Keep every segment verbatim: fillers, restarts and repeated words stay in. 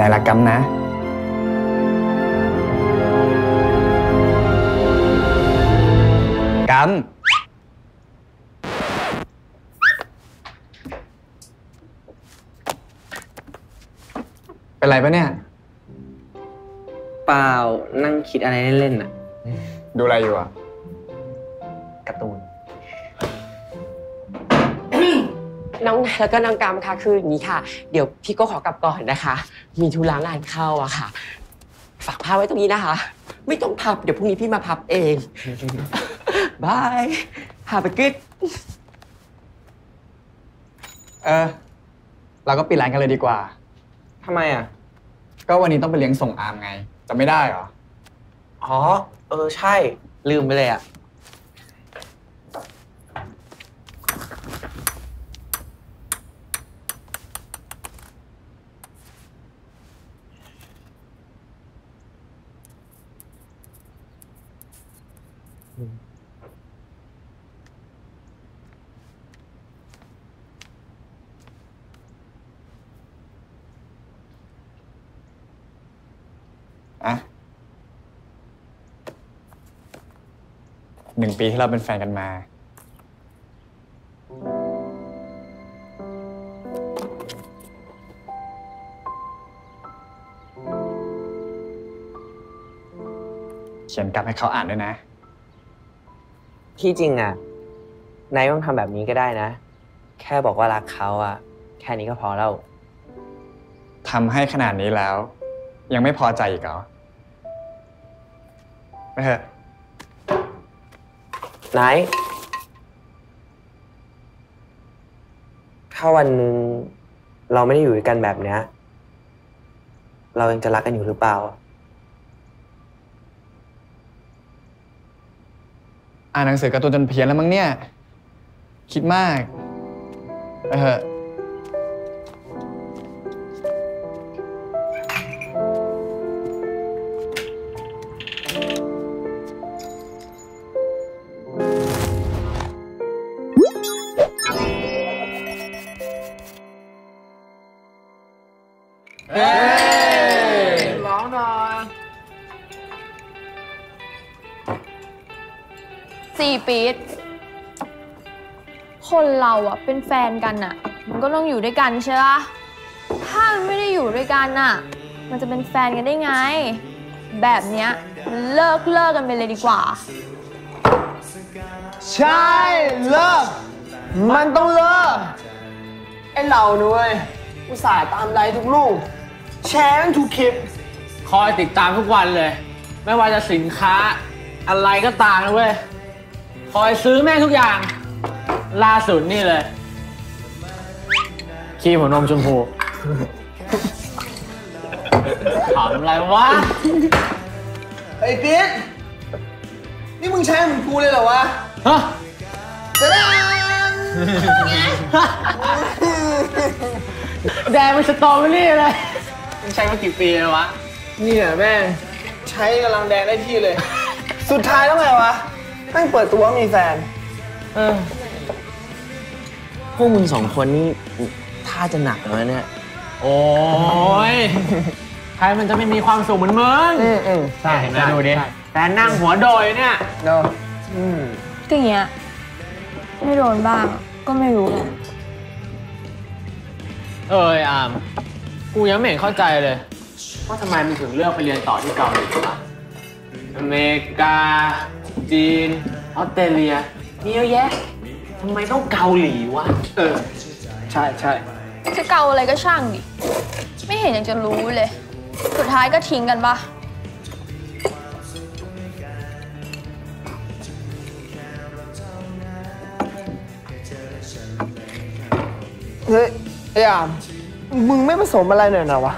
ายรักกัมนะกัมเป็นไรปะเนี่ยเปล่านั่งคิดอะไรเล่นๆน่ะดูอะไรอยู่อ่ะการ์ตูนน้องแล้วก็น้องกัมค่ะคืออย่างนี้ค่ะเดี๋ยวพี่ก็ขอกลับก่อนนะคะมีธุระงานเข้าอะค่ะฝากผ้าไว้ตรงนี้นะคะไม่ต้องพับเดี๋ยวพรุ่งนี้พี่มาพับเองบายพาไปกึ๊ดเออเราก็ปิดร้านกันเลยดีกว่าทำไมอ่ะก็วันนี้ต้องไปเลี้ยงส่งอามไงจะไม่ได้เหรออ๋อเออใช่ลืมไปเลยอ่ะอะหนึ่งปีที่เราเป็นแฟนกันมาเขียนกลับให้เขาอ่านด้วยนะที่จริงอ่ะนายไม่ต้องทำแบบนี้ก็ได้นะแค่บอกว่ารักเขาอ่ะแค่นี้ก็พอแล้วทำให้ขนาดนี้แล้วยังไม่พอใจอีกเหรอไม่เหรอนายถ้าวันนึงเราไม่ได้อยู่ด้วยกันแบบเนี้ยเรายังจะรักกันอยู่หรือเปล่าอ่านหนังสือการ์ตูนจนเพี้ยนแล้วมั้งเนี่ยคิดมากไปเถอะเฮ้ยร้องหน่อยสี่ปี๊ดคนเราอะเป็นแฟนกันอะมันก็ต้องอยู่ด้วยกันใช่ปะถ้ามันไม่ได้อยู่ด้วยกันอะมันจะเป็นแฟนกันได้ไงแบบเนี้ยมันเลิกเลิกกันไปเลยดีกว่าใช่เลิกมันต้องเลิกไอ้เราด้วยอุตส่าห์ตามไลค์ทุกลูกแชร์ทุกคลิปคอยติดตามทุกวันเลยไม่ว่าจะสินค้าอะไรก็ตามนะเว้ยคอยซื้อแม่ทุกอย่างล่าสุดนี่เลยครีมหัวนมชมพูถามอะไรวะไอ้ปิ๊ดนี่มึงใช้เหมือนกูเลยเหรอวะฮะจะได้แดงเป็นสตรอเบอรี่เลยมึงใช้มากี่ปีแล้ววะนี่แหละแม่งใช้กำลังแดงได้ที่เลยสุดท้ายแล้วไงวะแม่งเปิดตัวว่ามีแฟนเออพวกมึงสองคนนี่ท่าจะหนักเลยเนี่ยโอ้ยใครมันจะไม่มีความสุขเหมือนมึงใช่เห็นไหมดูดิแต่นั่งหัวโดยเนี่ยเนาะก็อย่างเงี้ยไม่โดนบ้างก็ไม่รู้ไงเอออามกูยังไม่เห็นเข้าใจเลยว่าทำไมมึงถึงเลือกไปเรียนต่อที่เกาหลีวะอเมริกาจีนออสเตรเลียมีเยอะแยะทำไมต้องเกาหลีวะเออใช่ใช่จะเกาอะไรก็ช่างดิไม่เห็นอยากจะรู้เลยสุดท้ายก็ทิ้งกันปะเฮ้ยไอ้อามมึงไม่ผสมอะไรหน่อยนะวะ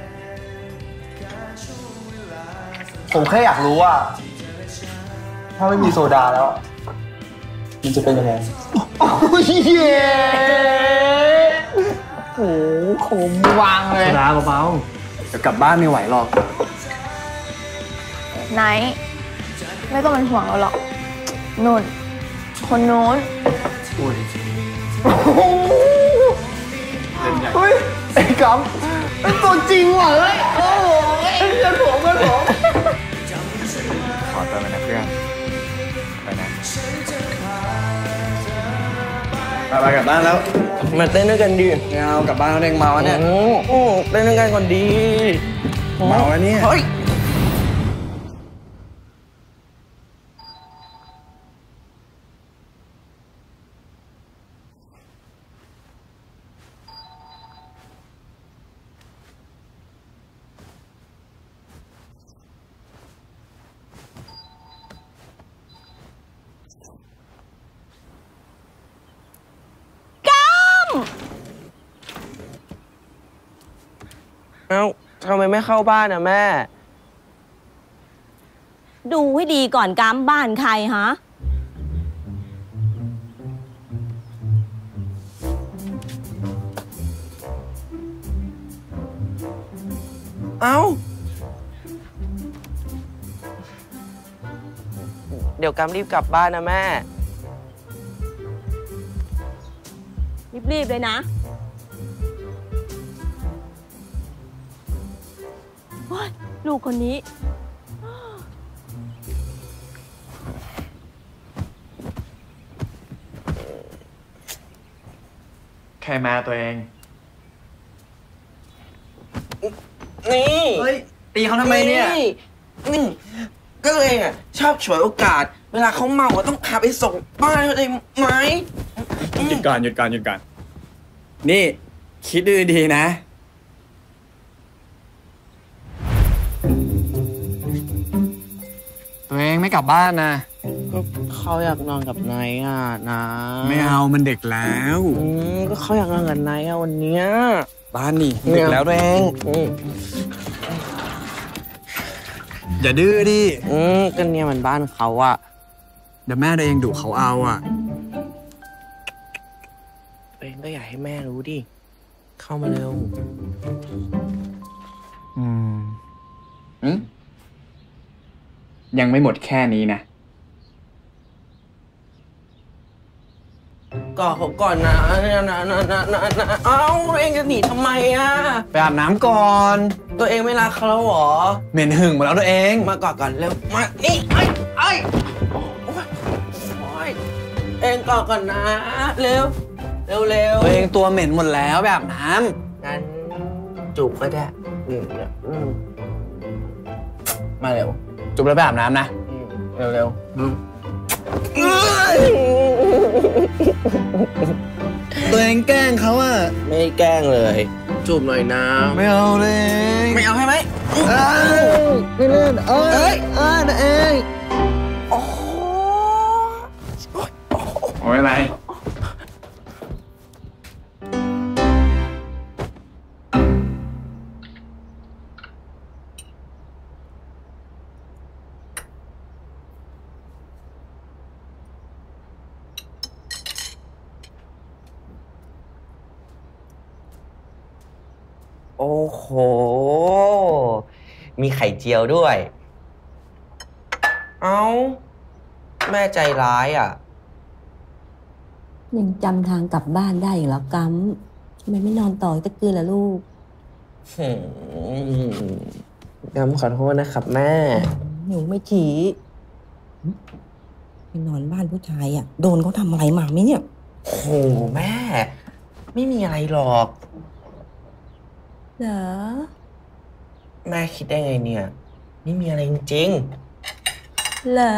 ผมแค่อยากรู้ว่าถ้าไม่มีโซดาแล้วมันจะเป็นยังไงโอ้ยเย้โอ้โหขมวางเลยโซดาเบาๆเดี๋ยวกลับบ้านไม่ไหวหรอกไนท์ไม่ต้องเป็นห่วงเราหรอกนุ่นคนโน้นอุ้ยเฮ้ยไอ้กัมตัวจริงว่ะเฮ้ยโอ้โหเพื่อนผมเพื่อนผมขอตัวไปนะเพื่อนไปนะไปไปกลับบ้านแล้วมาเต้นด้วยกันดิไม่เอากลับบ้านแล้วเองเมาเนี่ยโอ้เต้นด้วยกันก่อนดีเมาแล้วเนี่ยเฮ้ยเอ้าทำไมไม่เข้าบ้านอ่ะแม่ดูให้ดีก่อนกามบ้านใครฮะเอ้า เดี๋ยวกำรีบกลับบ้านนะแม่รีบๆเลยนะโอ๊ยลูกคนนี้ใครมาตัวเองนี่เฮ้ย ตีเขาทำไมเนี่ยนี่ก็ตัวเองอ่ะ ชอบฉวยโอกาส เวลาเขาเมาอ่ะต้องพาไปส่งบ้านเขาได้ไหมหยุดก่อนหยุดก่อนหยุดก่อนนี่คิดดูดีๆนะ ตัวเองไม่กลับบ้านนะก็เขาอยากนอนกับนายอ่ะนะไม่เอามันเด็กแล้วอืมก็เขาอยากนอนกับนายอ่ะวันเนี้ยบ้านนี่เด็กแล้วตัวเองอืมอย่าดื้อดิอืมก็เนี่ยมันบ้านเขาอ่ะเดี๋ยวแม่ตัวเองดุเขาเอาอ่ะตัวเองก็อยากให้แม่รู้ดิ เข้ามาเร็วอืมอืมยังไม่หมดแค่นี้นะกอดเขาก่อนนะนะนะนะนะนะนะเอ้าตัวเองจะหนีทำไมอ่ะไปอาบน้ำก่อนตัวเองไม่รักเขาแล้วเหรอเหม็นหึงหมดแล้วตัวเองมากอดก่อนเร็ว มา นี่ไอ้ไอ้โอ้ยโอ้ยเองกอดก่อนนะ เร็ว เร็วเร็วตัวเองตัวเหม็นหมดแล้วไปอาบน้งั้นจูบก็ได้อืมอืมมาเร็วำจุบแล้วไปอาบน้ำนะอืมเร็วเร็วอืมตัวเองแกล้งเขาอ่ะไม่ได้แกล้งเลย จูบหน่อยนะไม่เอาเลยไม่เอาให้ไหมไม่เล่นเอ้ยเอ้ยนะเองโอ้โหโอ้ยอะไรโอ้โห มีไข่เจียวด้วย เอ้า แม่ใจร้ายอ่ะยังจำทางกลับบ้านได้อีกแล้วกัมทำไมไม่นอนต่ออีกตะคืนล่ะลูกกำขอโทษนะครับแม่หนูไม่ถีไปนอนบ้านผู้ชายอ่ะ โดนเขาทำอะไรมาไหมเนี่ยโอ้โหแม่ ไม่มีอะไรหรอกเหรอแม่คิดได้ไงเนี่ย ไม่มีอะไรจริงเหรอ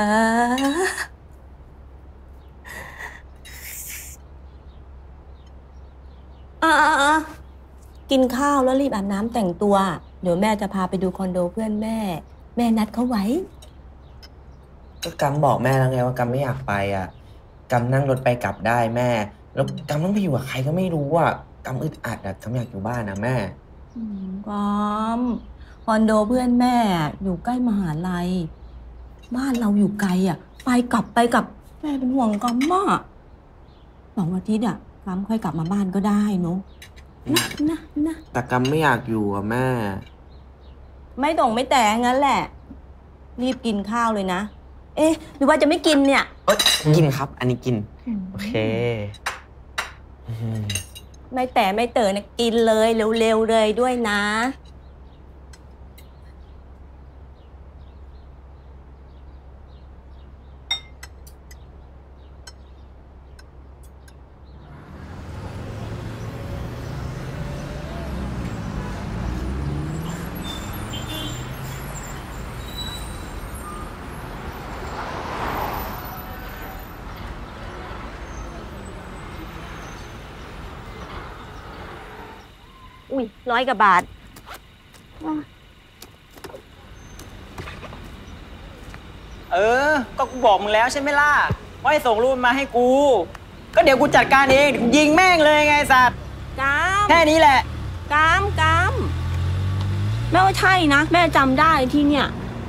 อ่ะๆกินข้าวแล้วรีบอาบน้ำแต่งตัว เดี๋ยวแม่จะพาไปดูคอนโดเพื่อนแม่ แม่นัดเขาไว้ๆ ก็กำบอกแม่แล้วไงว่ากำไม่อยากไปอ่ะกำนั่งรถไปกลับได้แม่ แล้วกำต้องไปอยู่กับใครก็ไม่รู้อ่ะกำอึดอัดอ่ะกำอยากอยู่บ้านนะแม่อืมกอมคอนโดเพื่อนแม่อยู่ใกล้มหาลัย บ้านเราอยู่ไกลอ่ะ ไปกลับไปกลับแม่เป็นห่วงกอมมากสองอาทิตย์อ่ะกอมค่อยกลับมาบ้านก็ได้เนาะนะนะนะแต่กำไม่อยากอยู่อ่ะแม่ไม่ตรงไม่แต่งั้นแหละ รีบกินข้าวเลยนะ เอ๊ะหรือว่าจะไม่กินเนี่ยเอ้ยกินครับ อันนี้กิน โอเคอืมไม่แต่ไม่เต๋อนะกินเลยเร็วๆเลยด้วยนะอุ้ยร้อยกว่าบาทเออ ก็กูบอกมึงแล้วใช่ไหมล่ะว่าให้ส่งรูปมาให้กู ก็เดี๋ยวกูจัดการเองยิงแม่งเลยไงสัตว์กามแค่นี้แหละกามกามแม่ว่าใช่นะ แม่จำได้ที่เนี่ย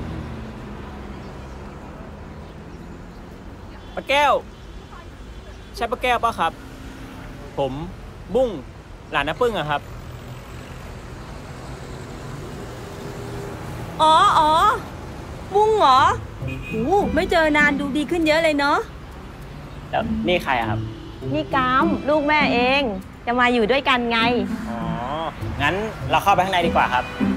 ป้าแก้ว ใช่ป้าแก้วป่ะครับ ผมบุ้งหลานน้าปึ้งอะครับอ๋ออ๋อบุ้งเหรอโอ้ไม่เจอนานดูดีขึ้นเยอะเลยเนาะแล้วนี่ใครอะครับนี่กามลูกแม่เอง จะมาอยู่ด้วยกันไงอ๋อ งั้นเราเข้าไปข้างในดีกว่าครับ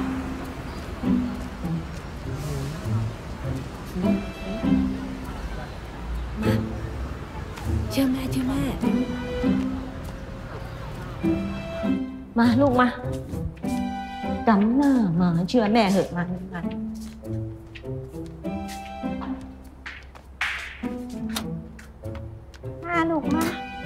เชื่อแม่เชื่อแม่ มาลูกมากำหน้ามาเชื่อแม่เหอะมามามาลูกมา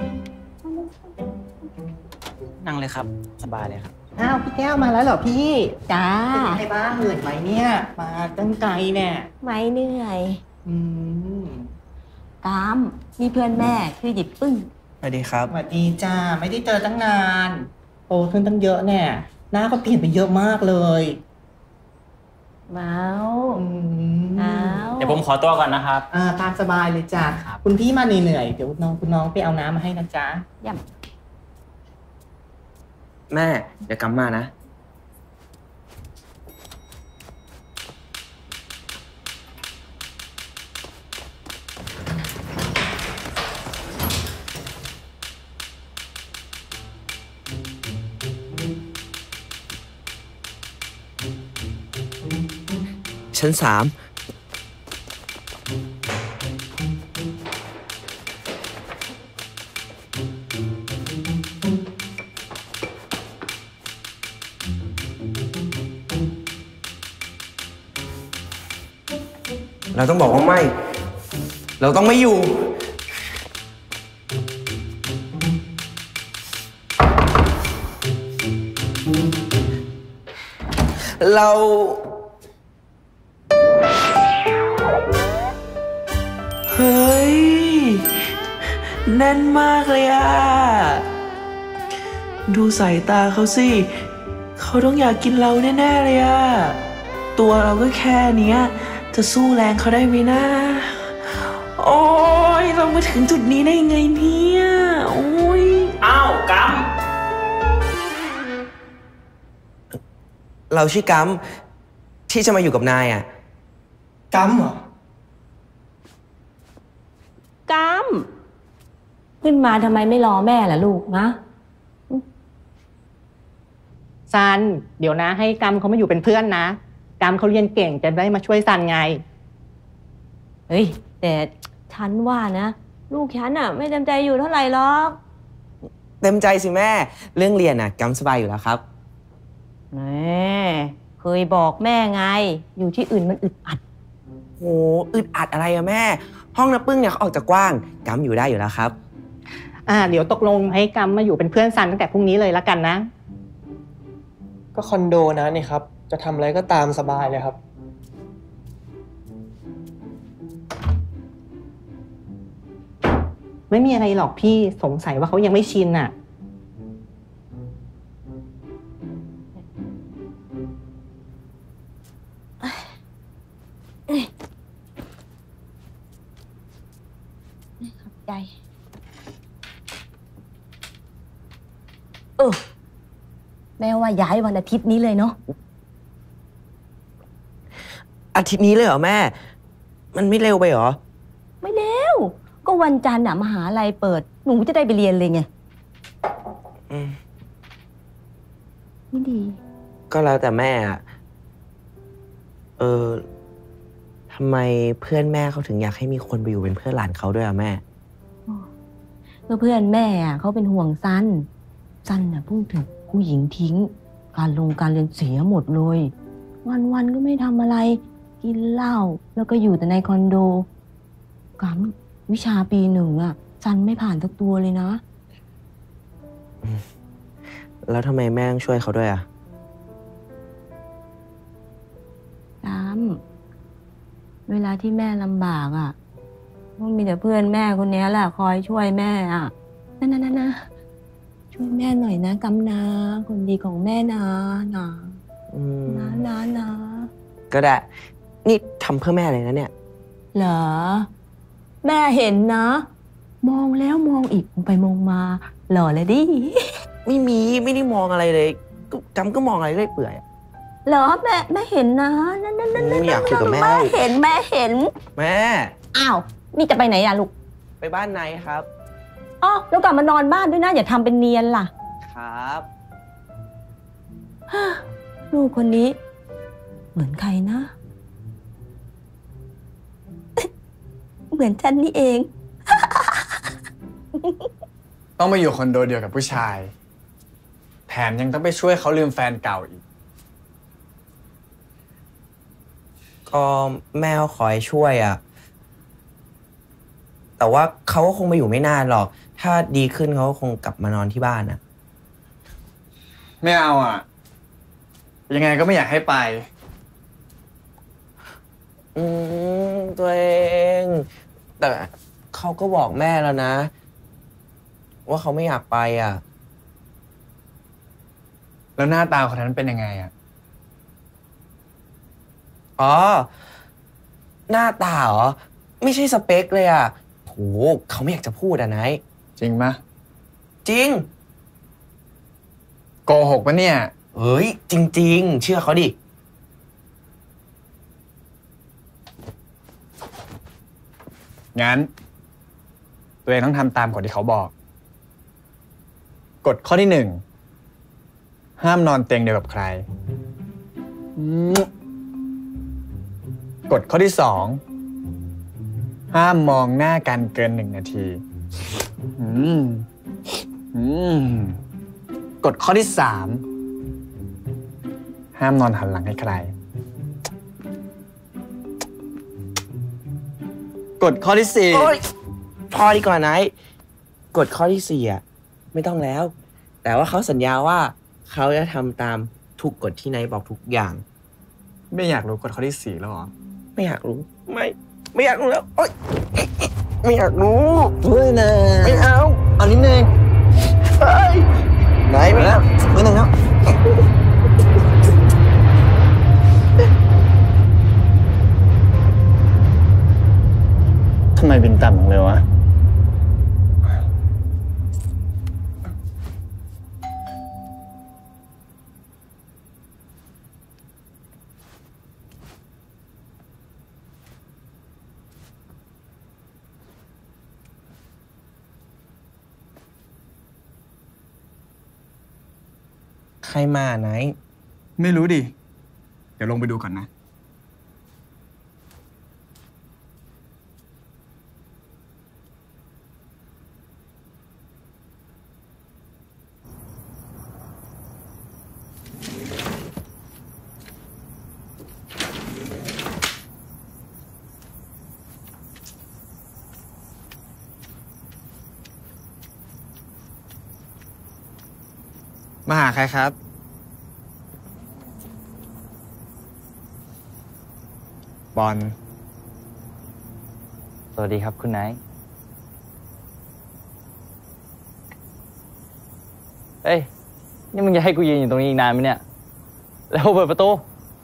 นั่งเลยครับ สบายเลยครับอ้าวพี่แก้วมาแล้วเหรอพี่จ้าเป็นยังไงบ้างเหนื่อยไหมเนี่ย มาตั้งไกลเนี่ยไม่เหนื่อยอืมกามมีเพื่อนแม่คือหยิบปึ้งสวัสดีครับสวัสดีจ้าไม่ได้เจอตั้งนานโตขึ้นตั้งเยอะเนี่ยหน้าก็เปลี่ยนไปเยอะมากเลยว้าวอืมว้าวเดี๋ยวผมขอตัวก่อนนะครับอ่าตามสบายเลยจ้าครับคุณพี่มาเหนื่อยๆเดี๋ยวน้องคุณน้องไปเอาน้ำมาให้นะจ๊ะย่แม่เดี๋ยวกำมานะ ชั้นสาม เราต้องบอกว่าไม่ เราต้องไม่อยู่ เรา เฮ้ย แน่นมากเลยอะดูสายตาเขาสิ เขาต้องอยากกินเราแน่ๆเลยอะตัวเราก็แค่เนี้ย จะสู้แรงเขาได้ไหมนะ โอ้ยเรามาถึงจุดนี้ได้ไงเนี่ย โอ้ยอ้าวกัมเราชื่อกัมที่จะมาอยู่กับนายอ่ะกัมเหรอำกามขึ้นมาทำไมไม่รอแม่ล่ะลูกนะซันเดี๋ยวนะให้กัมเขามาอยู่เป็นเพื่อนนะกัมเขาเรียนเก่งจะได้มาช่วยซันไงเฮ้ย แต่ฉันว่านะ ลูกฉันอ่ะ ไม่เต็มใจอยู่เท่าไหร่หรอกเต็มใจสิแม่ เรื่องเรียนอ่ะกัมสบายอยู่แล้วครับแม่เคยบอกแม่ไง อยู่ที่อื่นมันอึดอัดโหอึดอัดอะไรอะแม่ ห้องน้าปึ้งเนี่ยเขาออกจากกว้างกัมอยู่ได้อยู่แล้วครับอ่าเดี๋ยวตกลงให้กัมมาอยู่เป็นเพื่อนซันตั้งแต่พรุ่งนี้เลยละกันนะก็คอนโดนะนี่ครับ จะทำอะไรก็ตามสบายเลยครับไม่มีอะไรหรอกพี่สงสัยว่าเขายังไม่ชินอ่ะใจเออแม่ว่าย้ายวันอาทิตย์นี้เลยเนาะอาทิตย์นี้เลยเหรอแม่ มันไม่เร็วไปเหรอไม่เร็ว ก็วันจันทร์อะมหาลัยเปิด หนูจะได้ไปเรียนเลยไงอืมไม่ดีก็แล้วแต่แม่อะเออทำไมเพื่อนแม่เขาถึงอยากให้มีคนไปอยู่เป็นเพื่อนหลานเขาด้วยอะแม่ก็เพื่อนแม่อะเขาเป็นห่วงซันซันน่ะเพิ่งถูกผู้หญิงทิ้ง การลงการเรียนเสียหมดเลย วันๆก็ไม่ทำอะไร กินเหล้าแล้วก็อยู่แต่ในคอนโดกัมวิชาปีหนึ่งอะซันไม่ผ่านสักตัวเลยนะแล้วทำไมแม่ต้องช่วยเขาด้วยอะกัมเวลาที่แม่ลำบากอะก็มีแต่เพื่อนแม่คนนี้แหละคอยช่วยแม่อะนั่นๆๆนะช่วยแม่หน่อยนะกัมนะคนดีของแม่นะนะนะนะนะก็ได้นี่ทำเพื่อแม่เลยนะเนี่ยเหรอแม่เห็นนะมองแล้วมองอีกมองไปมองมาหล่อเลยดิไม่มีไม่ได้มองอะไรเลยจำก็มองอะไรเรื่อยเปื่อยเหรอแม่แม่เห็นนะนั่นนั่นนั่นไม่อยากคุยกับแม่แม่เห็นแม่เห็นแม่อ้าวนี่จะไปไหนอะลูกไปบ้านไหนครับอ๋อแล้วกลับมานอนบ้านด้วยนะอย่าทำเป็นเนียนล่ะครับลูกคนนี้เหมือนใครนะเหมือนฉันนี่เองต้องมาอยู่คอนโดเดียวกับผู้ชายแถมยังต้องไปช่วยเขาลืมแฟนเก่าอีกก็แม่เขาขอให้ช่วยอ่ะแต่ว่าเขาก็คงมาอยู่ไม่นานหรอกถ้าดีขึ้นเขาก็คงกลับมานอนที่บ้านนะไม่เอาอ่ะยังไงก็ไม่อยากให้ไปอืมตัวเองแต่เขาก็บอกแม่แล้วนะว่าเขาไม่อยากไปอ่ะแล้วหน้าตาคนนั้นเป็นยังไงอ่ะอ๋อหน้าตาเหรอไม่ใช่สเปคเลยอ่ะโหเขาไม่อยากจะพูดอ่ะนายจริงปะจริงโกหกปะเนี่ยเฮ้ยจริงๆเชื่อเขาดิงั้นตัวเองต้องทำตามกฎที่เขาบอกกฎข้อที่หนึ่งห้ามนอนเตียงเดียวกับใครกฎข้อที่สองห้ามมองหน้ากันเกินหนึ่งนาทีกฎข้อที่สามห้ามนอนหันหลังให้ใครกฎข้อที่สี่พอดีกว่านายกฎข้อที่สี่อ่ะไม่ต้องแล้วแต่ว่าเขาสัญญาว่าเขาจะทำตามทุกกฎที่นายบอกทุกอย่างไม่อยากรู้กฎข้อที่สี่แล้วหรอไม่อยากรู้ไม่ไม่อยากรู้แล้วโอ๊ยไม่อยากรู้เฮ้ยนะไม่เอาเอานิดนึงเฮ้ยไหนไม่เอาไม่นึงแล้วทำไมบินต่ำจังเลยวะใครมาไหนไม่รู้ดิเดี๋ยวลงไปดูก่อนนะมาหาใครครับบอลสวัสดีครับคุณไนท์เอ้ยนี่มึงจะให้กูยืนอยู่ตรงนี้อีกนานไหมเนี่ยแล้วเปิดประตู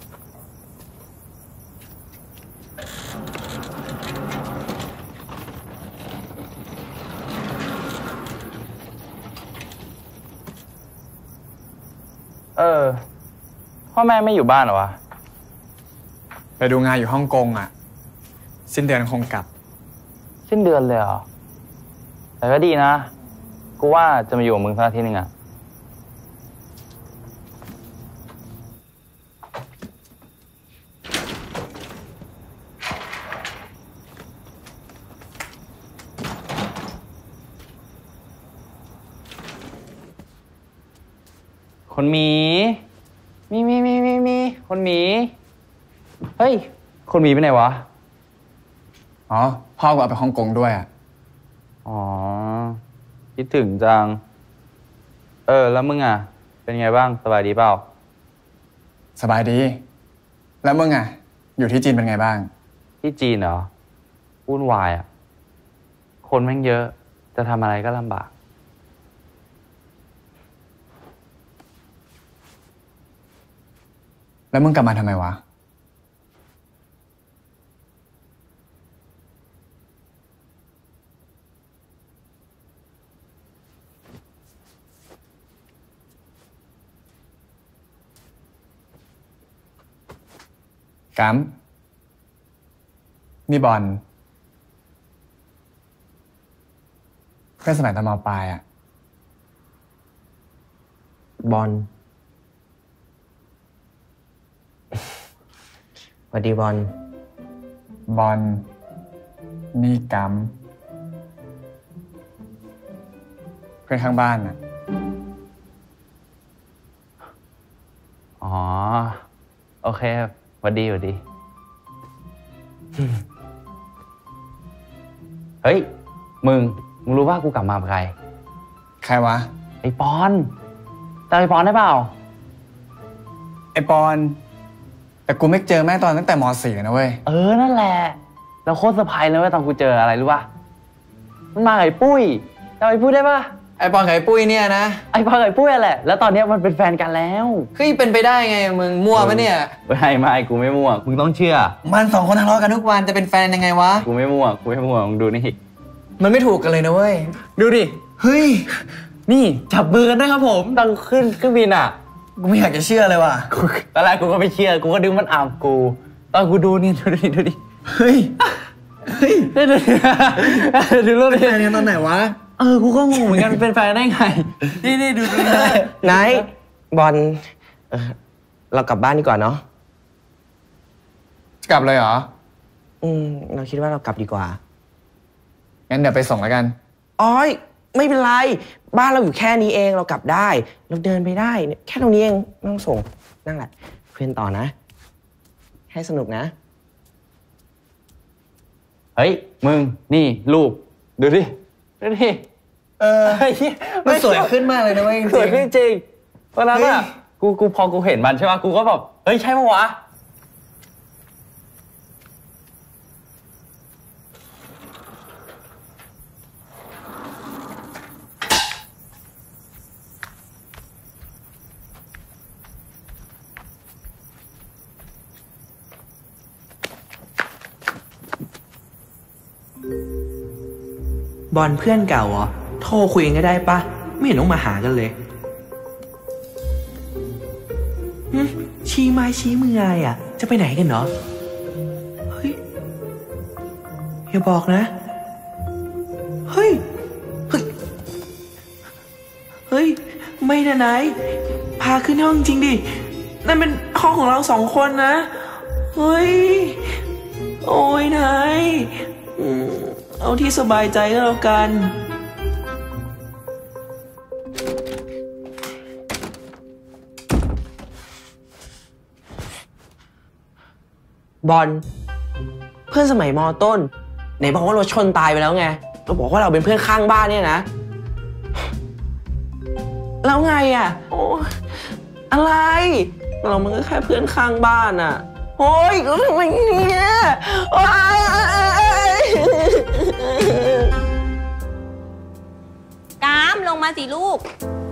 เออพ่อแม่ไม่อยู่บ้านเหรอวะไปดูงานอยู่ฮ่องกงอ่ะสิ้นเดือนคงกลับสิ้นเดือนเลยเหรอแต่ก็ดีนะกูว่าจะมาอยู่กับมึงสักอาทิตย์นึงอ่ะคนหมีมีมีมีมีมีคนหมีเฮ้ยคนหมีไปไหนวะอ๋อพ่อกูเอาไปฮ่องกงด้วยอ่ะอ๋อคิดถึงจังเออแล้วมึงอ่ะเป็นไงบ้างสบายดีเปล่าสบายดีแล้วมึงอ่ะอยู่ที่จีนเป็นไงบ้างที่จีนเหรอวุ่นวายอ่ะคนแม่งเยอะจะทำอะไรก็ลำบากแล้วมึงกลับมาทำไมวะกัมนี่บอลเพื่อนสมัยตอนม.ปลายอ่ะบอลสวัสดีบอลบอลนี่กัมเพื่อนข้างบ้านอ่ะอ๋อโอเคสวัสดีสวัสดีเฮ้ยมึงมึงรู้ว่ากูกลับมากับใครใครวะไอ้ปอนจำไอ้ปอนได้เปล่าไอ้ปอนแต่กูไม่เจอแม่ตอนตั้งแต่ม.สี่นะเว้ยเออนั่นแหละเราโคตรเซอร์ไพรส์เลยเว้ยตอนกูเจออะไรรู้ป่ะมันมาไอ้ปุ้ยจำไอ้ปุ้ยได้ป่ะไอ้ปอนกับไอ้ปุ้ยเนี่ยนะไอ้ปอนกับไอ้ปุ้ยแหละแล้วตอนนี้มันเป็นแฟนกันแล้วเฮ้ยเป็นไปได้ไงมึงมั่วปะเนี่ยไม่ไม่กูไม่มั่วมึงต้องเชื่อมันสองคนทะเลาะกันทุกวันจะเป็นแฟนยังไงวะกูไม่มั่วกูไม่มั่วมึงดูนี่มันไม่ถูกกันเลยนะเว้ยดูดิเฮ้ยนี่จับมือกันด้วยครับผมตอนขึ้นเครื่องบินอ่ะกูไม่อยากจะเชื่อเลยว่ะตอนแรกกูก็ไม่เชื่อกูก็ดึงมันอ่ำกูตอนกูดูนี่ดูดิดูดิเฮ้ยเฮ้ยดูดิดูรูปดิเป็นแฟนกันตอนไหนวะเออกูก็งงเหมือนกันเป็นแฟนได้ไงนี่นี่ดูดูไหนบอลเออเรากลับบ้านดีกว่าเนาะกลับเลยเหรออืมเราคิดว่าเรากลับดีกว่างั้นเดี๋ยวไปส่งแล้วกันอ๋อยไม่เป็นไรบ้านเราอยู่แค่นี้เองเรากลับได้เราเดินไปได้แค่ตรงนี้เองไม่ต้องส่งนั่งแหละเพื่อนต่อนะให้สนุกนะเฮ้ยมึงนี่รูปดูดิดูดิเออมันสวยขึ้นมากเลยนะเว้ยสวยขึ้นจริงตอนนั้นอะกูกูพอกูเห็นมันใช่ไหมกูก็แบบเฮ้ยใช่ปะวะบอลเพื่อนเก่าเหรอโทรคุยกันก็ได้ปะไม่เห็นต้องมาหากันเลยชี้ไม้ชี้มืออะไรอ่ะจะไปไหนกันเนาะเฮ้ยอย่าบอกนะเฮ้ยเฮ้ยเฮ้ยไม่นะนายพาขึ้นห้องจริงดินั่นเป็นห้องของเราสองคนนะเฮ้ยโอ้ยนายเอาที่สบายใจก็แล้วกันบอลเพื่อนสมัยม.ต้นไหนบอกว่าเราชนตายไปแล้วไงเราบอกว่าเราเป็นเพื่อนข้างบ้านเนี่ยนะแล้วไงอ่ะโอ้อะไรเรามันก็แค่เพื่อนข้างบ้านอ่ะโอ้ยทำไมเนี่ยกามลงมาสิลูก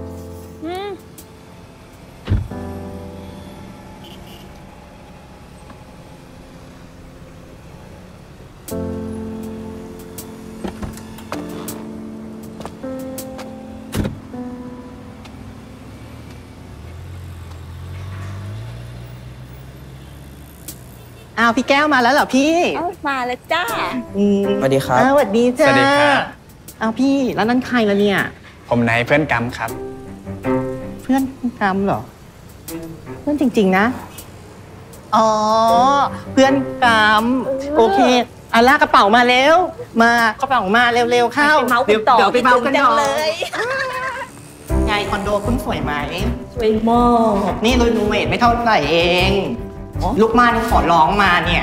อ้าวพี่แก้วมาแล้วเหรอพี่มาแล้วจ้าสวัสดีครับสวัสดีจ้าสวัสดีครับอ้าวพี่แล้วนั่นใครละเนี่ยผมนายเพื่อนกัมครับเพื่อนกัมเหรอเพื่อนจริงๆนะอ๋อเพื่อนกัมโอเคอ่ะลากกระเป๋ามาเร็วมากระเป๋ามาเร็วๆเข้าเดี๋ยวเดี๋ยวไปเมากันต่อเลยไงคอนโดคุณสวยไหมสวยมากนี่รีโนเวทไม่เท่าไหร่เอง ลูกม่านขอร้องมาเนี่ย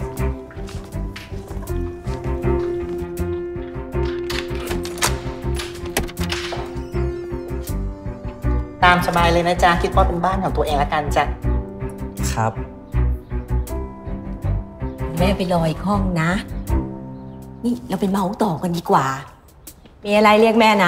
ตามสบายเลยนะจ๊ะ คิดว่าเป็นบ้านของตัวเองละกันจ้ะครับแม่ไปรออีกห้องนะ นี่เราไปเมาส์ต่อกันดีกว่า มีอะไรเรียกแม่นะ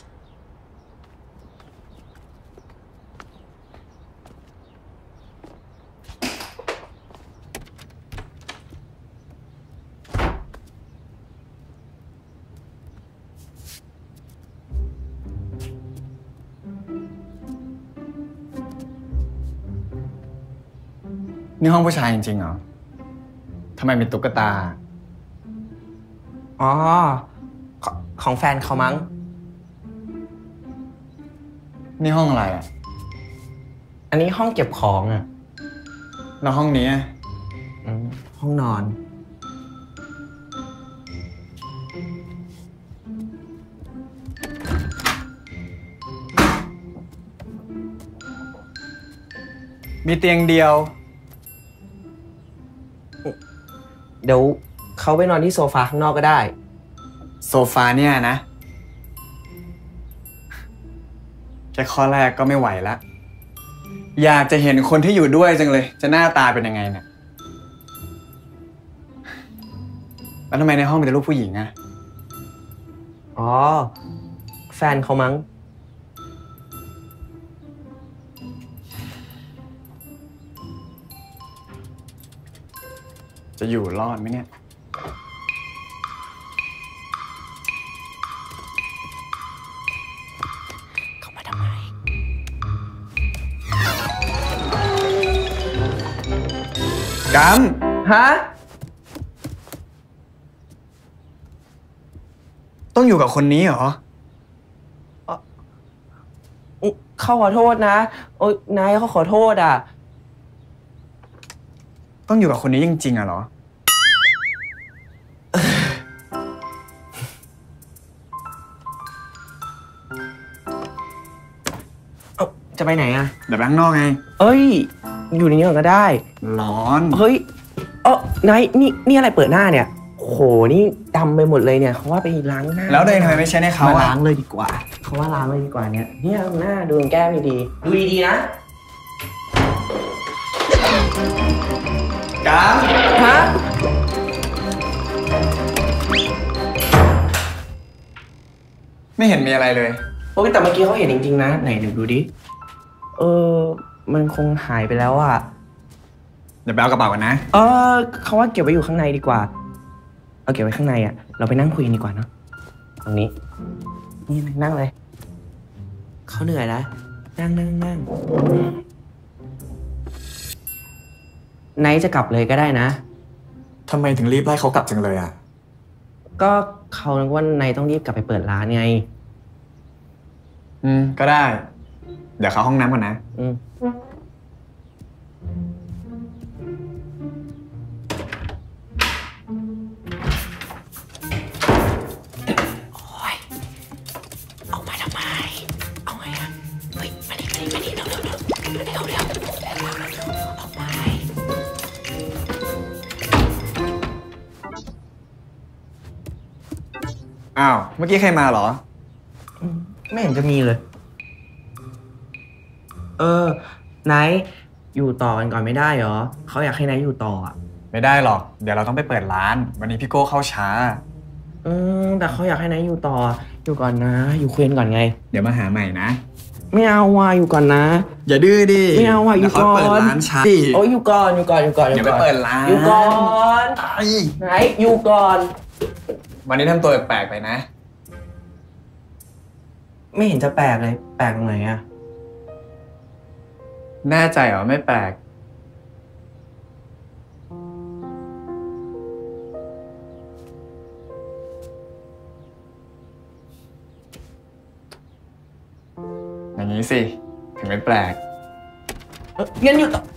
นี่ห้องผู้ชายจริงๆเหรอทำไมมีตุ๊กตาอ๋อขของแฟนเขามั้งนี่ห้องอะไรอ่ะอันนี้ห้องเก็บของอ่ะแล้วห้องนี้อะอืมห้องนอนมีเตียงเดียวเดี๋ยวเขาไปนอนที่โซฟาข้างนอกก็ได้โซฟาเนี่ยนะ แค่ข้อแรกก็ไม่ไหวละอยากจะเห็นคนที่อยู่ด้วยจังเลย จะหน้าตาเป็นยังไงเนี่ยแล้วทำไมในห้องมีแต่รูปผู้หญิงอะอ๋อ แฟนเขามั้งจะอยู่รอดไหมเนี่ยเขามาทำไมกัมฮะต้องอยู่กับคนนี้เหรอเขาขอโทษนะ โอ๊ยนายเขาขอโทษอ่ะต้องอยู่กับคนนี้จริงๆอะเหรอจะไปไหนอ่ะเดี๋ยวไปข้างนอกไงเอ้ย อยู่ในนี้ก่อนก็ได้ร้อนเฮ้ย เออนายนี่นี่อะไรเปิดหน้าเนี่ย โห นี่ดำไปหมดเลยเนี่ย เขาว่าไปล้างหน้าแล้วเดนทำไมไม่ใช้ในเขามาอะล้างเลยดีกว่า เขาว่าล้างเลยดีกว่าเนี่ย เนี่ยหน้าดูแก้มดีๆดูดีๆนะกัมฮะไม่เห็นมีอะไรเลยโอ้ยแต่เมื่อกี้เขาเห็นจริงๆนะ ไหนเดี๋ยวดูดิ เออ มันคงหายไปแล้วอ่ะเดี๋ยวไปเอากระเป๋ากันนะเออเขาว่าเก็บไว้อยู่ข้างในดีกว่า เอาเก็บไว้ข้างในอ่ะ เราไปนั่งคุยกันดีกว่าเนาะ ตรงนี้ นี่นั่งเลย เขาเหนื่อยแล้ว นั่งนั่งนั่งไนท์จะกลับเลยก็ได้นะทำไมถึงรีบไล่เขากลับจังเลยอะก็เขาคิดว่าไนท์ต้องรีบกลับไปเปิดร้านไงอืม ก็ได้ เดี๋ยวเข้าห้องน้ำก่อนนะอืม โอ้ย เอามาทำไม เอาไงอ่ะ เฮ้ย มาดิมาดิมาดิเร็วเร็วเร็วเร็วเร็วเร็วเอาไปอ้าว เมื่อกี้ใครมาเหรอไม่เห็นจะมีเลย เออ ไนท์อยู่ต่อกันก่อนไม่ได้เหรอ เขาอยากให้ไนท์อยู่ต่ออ่ะไม่ได้หรอก เดี๋ยวเราต้องไปเปิดร้าน วันนี้พี่โก้เข้าช้าอืมแต่เขาอยากให้ไนท์อยู่ต่อ อยู่ก่อนนะ อยู่คุยกันก่อนไงเดี๋ยวมาหาใหม่นะไม่เอาว่ะอยู่ก่อนนะอย่าดื้อดิไม่เอาว่ะอยู่ก่อนเดี๋วเขาเปิดร้านช้าโอ้ยอยู่ก่อนอยู่ก่อนอยู่ก่อนเดี๋ยวไปเปิดร้านอยู่ก่อนไอ้ไนท์อยู่ก่อนวันนี้ทำตัวแปลกๆไปนะไม่เห็นจะแปลกเลย แปลกตรงไหนอ่ะแน่ใจเหรอไม่แปลก อย่างนี้สิ ถึงไม่แปลกเอ้ยงั้นอยู่ต่อ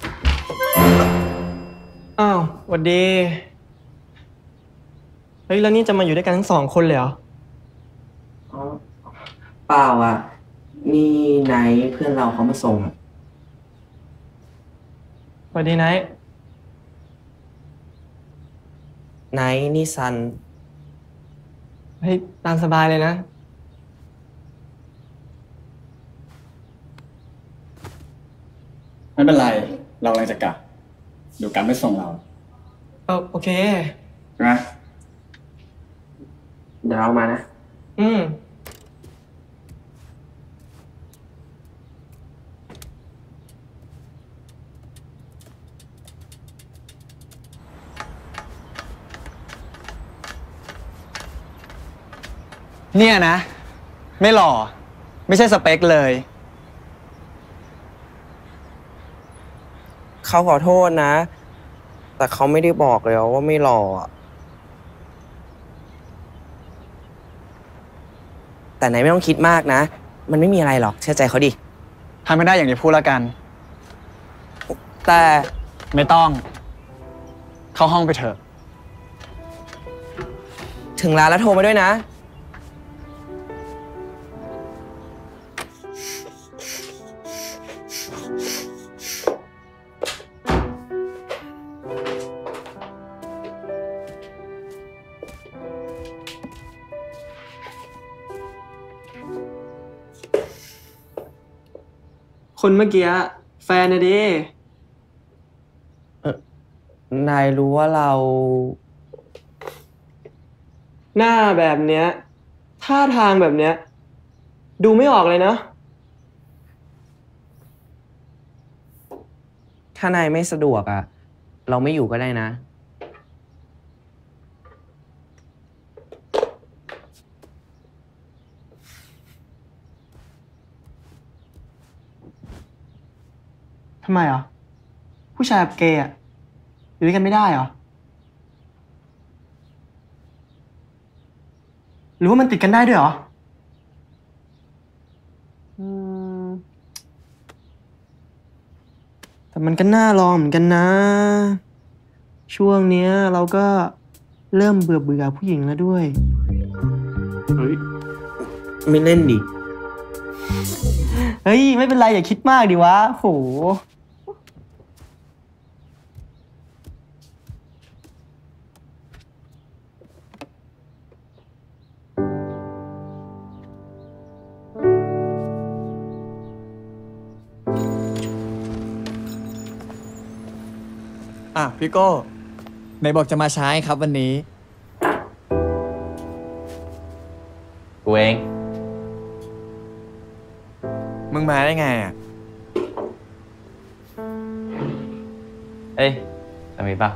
อ้าวสวัสดี เฮ้ย แล้วนี่จะมาอยู่ด้วยกันทั้งสองคนเลยเหรออ๋อเปล่าอ่ะ นนี่ไนท์เพื่อนเราเขามาส่งสวัสดีไนท์ไนท์นี่ซันเฮ้ยตามสบายเลยนะไม่เป็นไร เรากำลังจะกลับเดี๋ยวกันไม่ส่งเราเออโอเคใช่ไหมเดี๋ยวเรามานะอืมเนี่ยนะ ไม่หล่อ ไม่ใช่สเปคเลยเขาขอโทษนะ แต่เขาไม่ได้บอกเลยว่าไม่หล่ออะแต่ไหนไม่ต้องคิดมากนะ มันไม่มีอะไรหรอกเชื่อใจเขาดิทำไม่ได้อย่างที่พูดแล้วกันแต่ไม่ต้อง เข้าห้องไปเถอะถึงร้านแล้วโทรมาด้วยนะคนเมื่อกี้แฟนนะดินายรู้ว่าเราหน้าแบบเนี้ยท่าทางแบบเนี้ยดูไม่ออกเลยนะถ้านายไม่สะดวกอะเราไม่อยู่ก็ได้นะทำไมอ่ะผู้ชายกับเกย์อ่ะอยู่ด้วยกันไม่ได้เหรอ หรือว่ามันติดกันได้ด้วยเหรอ อืม แต่มันก็น่าลองเหมือนกันนะ ช่วงเนี้ยเราก็เริ่มเบื่อเบื่อผู้หญิงแล้วด้วยเฮ้ย ไม่เล่นดิเฮ้ย ไม่เป็นไร อย่าคิดมากดิวะโหอ่ะพี่โก้ไหนบอกจะมาช้าไงครับวันนี้กูเองมึงมาได้ไงอ่ะเอ้ยจะมีป่ะ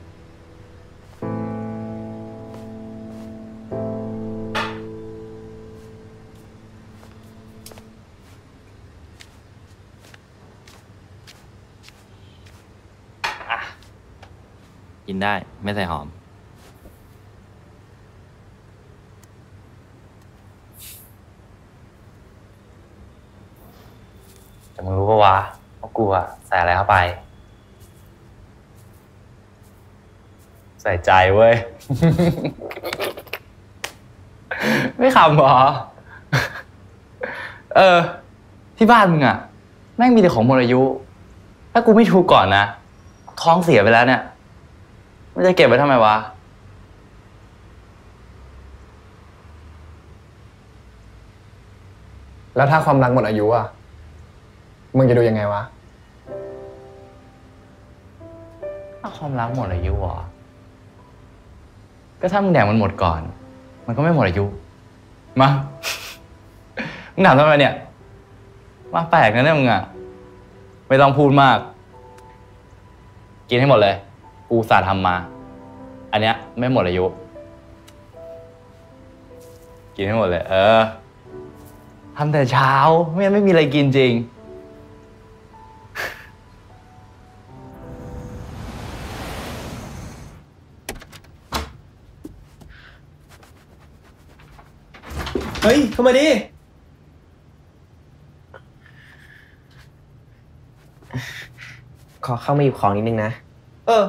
กินได้ไม่ใส่หอม แต่มึงรู้ปะวะว่ากูอะใส่อะไรเข้าไป ใส่ใจเว้ย ไม่ขำเหรอ เออ ที่บ้านมึงอะแม่งมีแต่ของหมดอายุ ถ้ากูไม่ถูกก่อนนะ ท้องเสียไปแล้วเนี่ยมันจะเก็บไว้ทำไมวะแล้วถ้าความรักหมดอายุอ่ะ มึงจะดูยังไงวะถ้าความรักหมดอายุเหรอ ก็ถ้ามึงแดกมันหมดก่อน มันก็ไม่หมดอายุ มา มึงถามทำไมเนี่ย มาแปลกนะเนี่ยมึงอ่ะ ไม่ต้องพูดมาก กินให้หมดเลย กูอุตสาห์ทำมา อันเนี้ยไม่หมดอายุ กินให้หมดเลย เออ ทำแต่เช้า ไม่งั้นไม่มีอะไรกินจริงเฮ้ย เข้ามาดิขอเข้ามาหยิบของนิดนึงนะเออ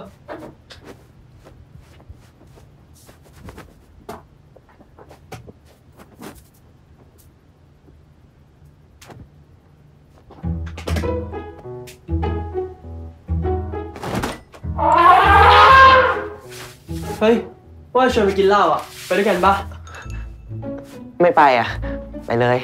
นเฮ้ยว่าชวนไปกินเหล้าอ่ะไปด้วยกันปะไม่ไปอ่ะไปเลย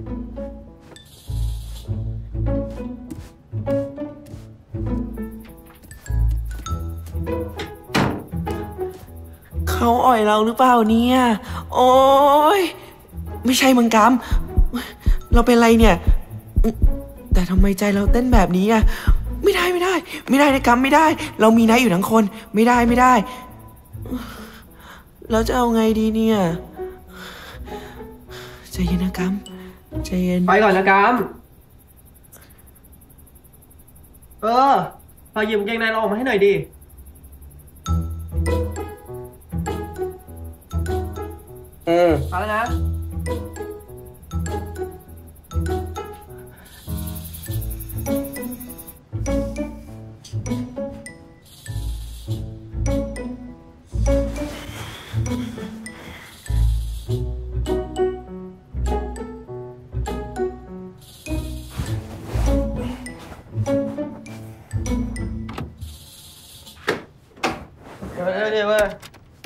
เขาอ่อยเราหรือเปล่าเนี่ยโอ๊ยไม่ใช่มังกรเราเป็นไรเนี่ยแต่ทำไมใจเราเต้นแบบนี้อ่ะไม่ได้ไม่ได้ไม่ได้นะกัมไม่ได้ เรามีนายอยู่ทั้งคนไม่ได้ไม่ได้เราจะเอาไงดีเนี่ยใจเย็นนะกัมใจเย็นไปก่อนนะกัมเออพาหยิบกางเกงในเราออกมาให้หน่อยดิอืมไปแล้วนะเดี๋ยวเดี๋ยวเว้ย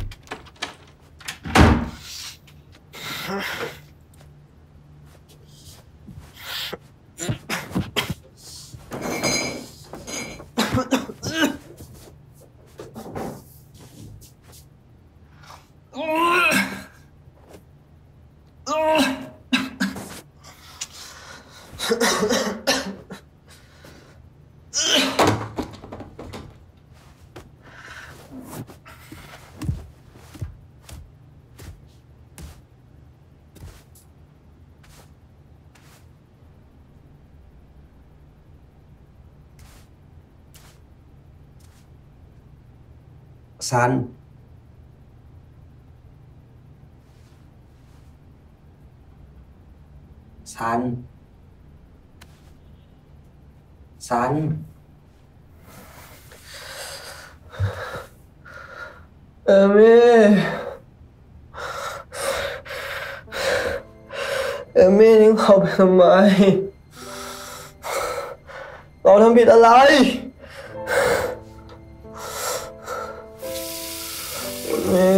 ซันซันซันเอมี่เอมี่ทิ้งเขาไปทำไมเราทำผิดอะไรเอมี่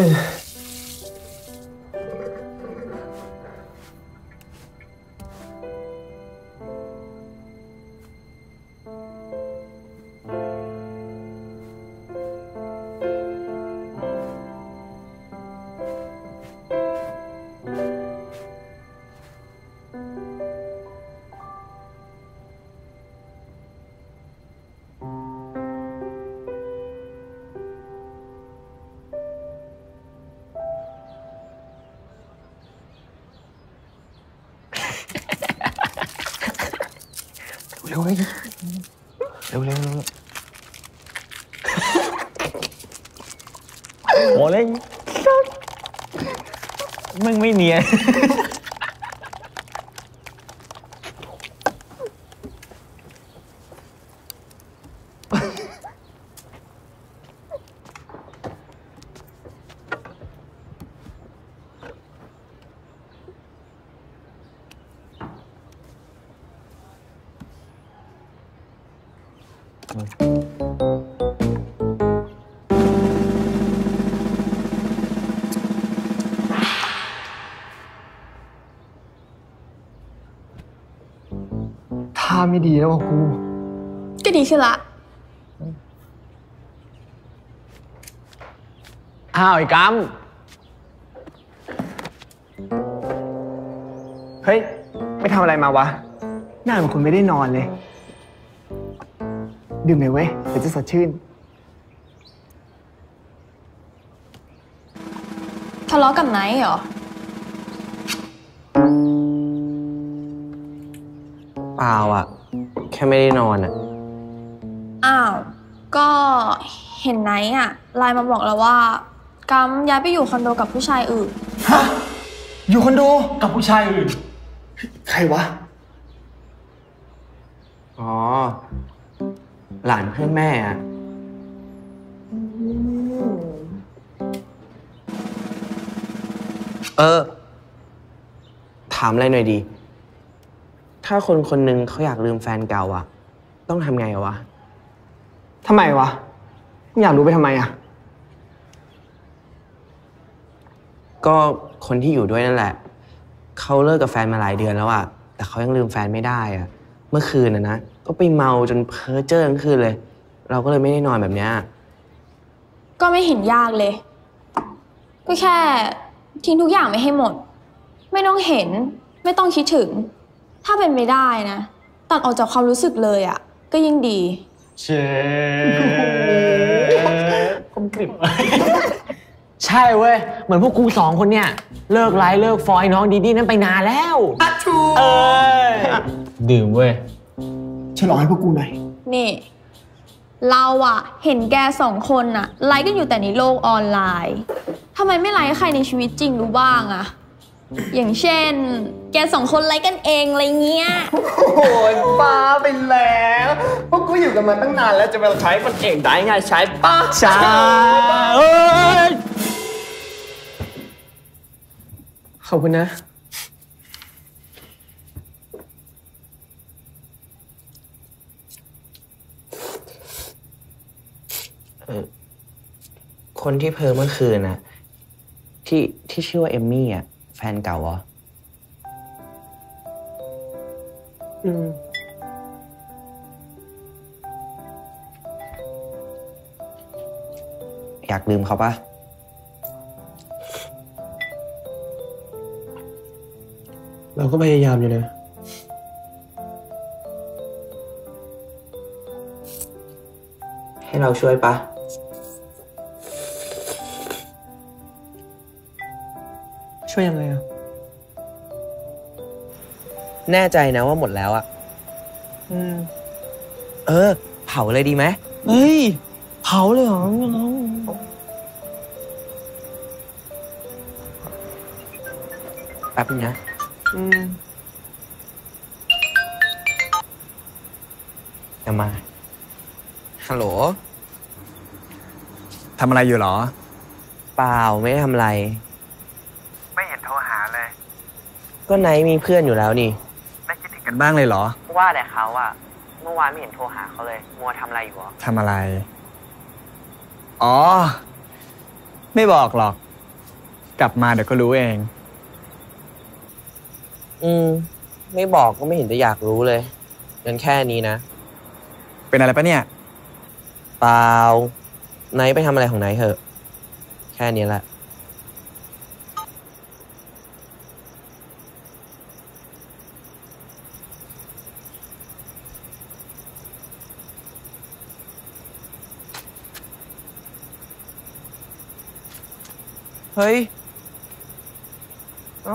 เร็วเลยเร็วเร็วเร็วโอ้เลยมึงไม่เนียนท่าไม่ดีแล้วกูก็ดีขึ้นละอ้าวไอ้กัมเฮ้ยไม่ทำอะไรมาวะหน้าเหมือนคุณไม่ได้นอนเลยดื่มหน่อยเว้ยเดี๋ยวจะสดชื่นทะเลาะกับไนท์เหรอเปล่าอ่ะแค่ไม่ได้นอนอ่ะอ้าวก็เห็นไนท์อ่ะไลน์มาบอกแล้วว่ากัมย้ายไปอยู่คอนโดกับผู้ชายอื่นฮะอยู่คอนโดกับผู้ชายอื่นใครวะอ๋อหลานเพื่อนแม่อ่ะเออถามอะไรหน่อยดีถ้าคนคนหนึ่งเขาอยากลืมแฟนเก่าอะต้องทำไงวะทำไมวะอยากรู้ไปทำไมอะก็คนที่อยู่ด้วยนั่นแหละเขาเลิกกับแฟนมาหลายเดือนแล้วอะแต่เขายังลืมแฟนไม่ได้อะเมื่อคืนนะนะก็ไปเมาจนเพ้อเจ้อทั้งคืนเลยเราก็เลยไม่ได้นอนแบบนี้ก็ไม่เห็นยากเลย ก็แค่ทิ้งทุกอย่างไม่ให้หมดไม่ต้องเห็นไม่ต้องคิดถึงถ้าเป็นไม่ได้นะตัดออกจากความรู้สึกเลยอะก็ยิ่งดีเช่คมกริบใช่เว้ยเหมือนพวกกูสองคนเนี่ยเลิกไลฟ์เลิกฟอยน้องดีดีนั้นไปนานแล้วอัดชูเออดื่มเว้ยฉลองให้พวกกูหน่อยนี่เราอะเห็นแกสองคนอะไลฟ์กันอยู่แต่ในโลกออนไลน์ทำไมไม่ไลฟ์ใครในชีวิตจริงดูบ้างอะอย่างเช่นแกสองคนไลฟ์กันเองอะไรเงี้ยโอ้ยป้าไปแล้วพวกกูอยู่กันมาตั้งนานแล้วจะมาใช้คนเองได้ไงใช้ป้าใช่เอ้ยขอบคุณนะเออคนที่เพ้อเมื่อคืนน่ะที่ที่ชื่อว่าเอมมี่อ่ะแฟนเก่าเหรออืมอยากลืมเขาปะเราก็พยายามอยู่นะให้เราช่วยปะช่วยยังไงอ่ะแน่ใจนะว่าหมดแล้วอ่ะอืมเออเผาเลยดีไหมเฮ้ยเผาเลยเหรอเราแป๊บนึงนะอืมจะมาฮัลโหลทำอะไรอยู่หรอเปล่าไม่ได้ทำอะไรไม่เห็นโทรหาเลยก็ไนท์มีเพื่อนอยู่แล้วนี่ไม่คิดถึงกันบ้างเลยเหรอว่าแต่เขาอะเมื่อวานไม่เห็นโทรหาเขาเลยมัวทำอะไรอยู่วะทำอะไรอ๋อไม่บอกหรอกกลับมาเดี๋ยวก็รู้เองอืมไม่บอกก็ไม่เห็นจะอยากรู้เลยงั้นแค่นี้นะเป็นอะไรปะเนี่ยเปล่าไนท์ไปทำอะไรของไนท์เถอะแค่นี้แหละเฮ้ยเอ้า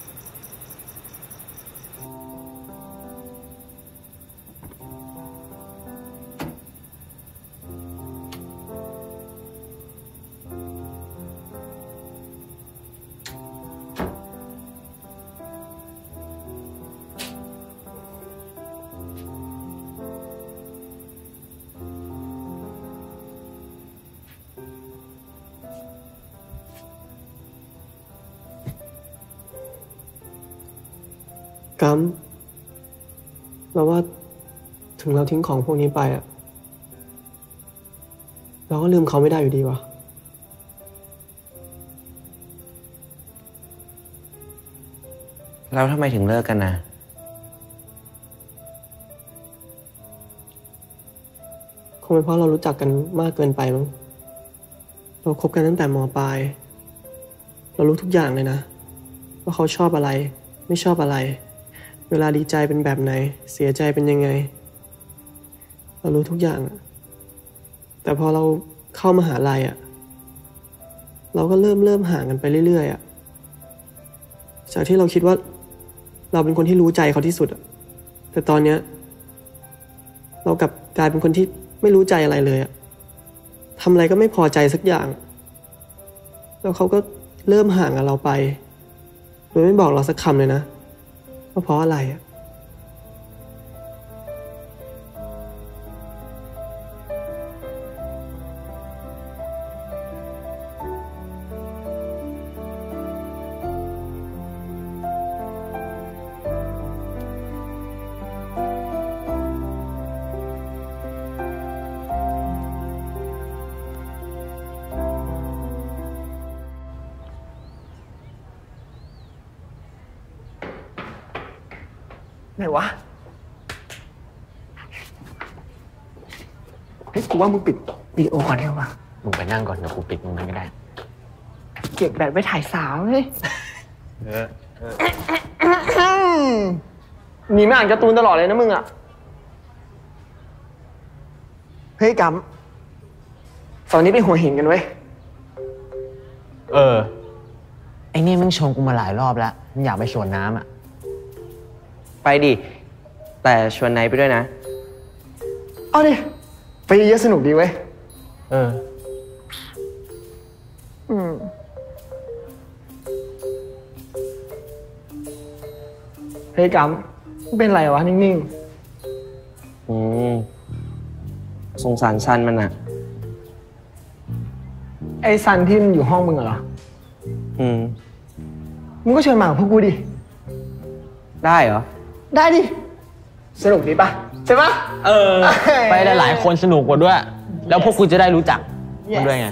กัมเราว่าถึงเราทิ้งของพวกนี้ไปอะเราก็ลืมเขาไม่ได้อยู่ดีวะแล้วทำไมถึงเลิกกันนะคงเป็นเพราะเรารู้จักกันมากเกินไปมั้งเราคบกันตั้งแต่ม.ปลายเรารู้ทุกอย่างเลยนะว่าเขาชอบอะไรไม่ชอบอะไรเวลาดีใจเป็นแบบไหนเสียใจเป็นยังไงเรารู้ทุกอย่างอะแต่พอเราเข้ามหาลัยอะเราก็เริ่มเริ่มห่างกันไปเรื่อยๆอะจากที่เราคิดว่าเราเป็นคนที่รู้ใจเขาที่สุดอะแต่ตอนเนี้ยเรากลับกลายเป็นคนที่ไม่รู้ใจอะไรเลยอะทำอะไรก็ไม่พอใจสักอย่างแล้วเขาก็เริ่มห่างกับเราไปโดยไม่บอกเราสักคำเลยนะว่าเพราะอะไรอะไหนวะเฮ้ยกูว่ามึงปิดวิดีโอก่อนได้ปะมึงไปนั่งก่อนเดี๋ยวกูปิดมึงมันก็ได้เก็บแบตไว้ถ่ายสาวเลยเออหนีไม่อ่านการ์ตูนตลอดเลยนะมึงอ่ะเฮ้ยกัมตอนนี้ไปหัวหินกันเว้ยเออไอ้นี่มึงชงกูมาหลายรอบแล้วมึงอยากไปสวนน้ำอ่ะไปดิ แต่ชวนไนท์ไปด้วยนะเอาดิไปเยอะสนุกดีเว้ยเอออืมเฮ้ยกัมเป็นไรวะนิ่งๆอืมสงสารซันมันอะไอ้ซันที่มันอยู่ห้องมึงเหรออืมมึงก็เชิญมากับพวกกูดิได้เหรอได้ดิสนุกดีปะใช่ปะเออไปหลายๆคนสนุกกว่าด้วยแล้วพวกกูจะได้รู้จักมันด้วยไง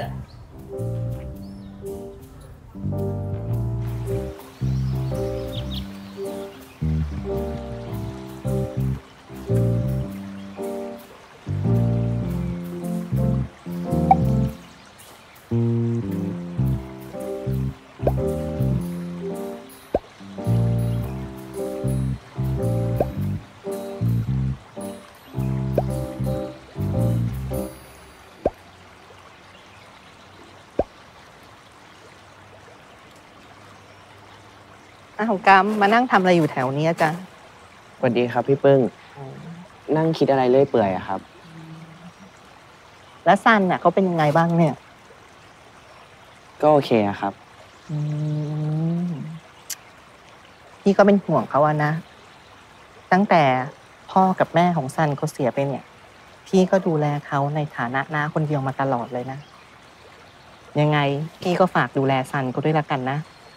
อ้าวกัมมานั่งทำอะไรอยู่แถวนี้จ๊ะสวัสดีครับพี่ปึ้งนั่งคิดอะไรเรื่อยเปื่อยอะครับแล้วซันน่ะเขาเป็นยังไงบ้างเนี่ยก็โอเคอะครับพี่ก็เป็นห่วงเขาอะนะตั้งแต่พ่อกับแม่ของซันเขาเสียไปเนี่ยพี่ก็ดูแลเขาในฐานะน้าคนเดียวมาตลอดเลยนะยังไงพี่ก็ฝากดูแลซันเขาด้วยละกันนะ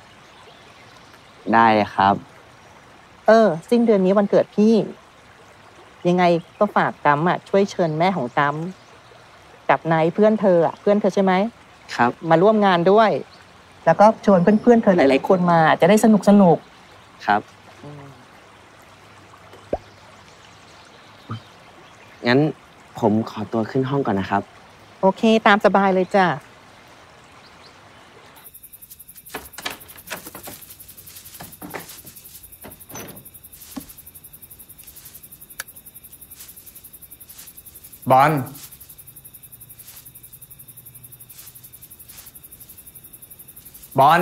ได้ครับเออสิ้นเดือนนี้วันเกิดพี่ยังไงก็ฝากกัมอ่ะช่วยเชิญแม่ของกัมกับนายเพื่อนเธออ่ะเพื่อนเธอใช่ไหมครับมาร่วมงานด้วยแล้วก็ชวนเพื่อนๆเธอหลายๆคนมาจะได้สนุกสนุกครับงั้นผมขอตัวขึ้นห้องก่อนนะครับโอเคตามสบายเลยจ้ะบอลบอล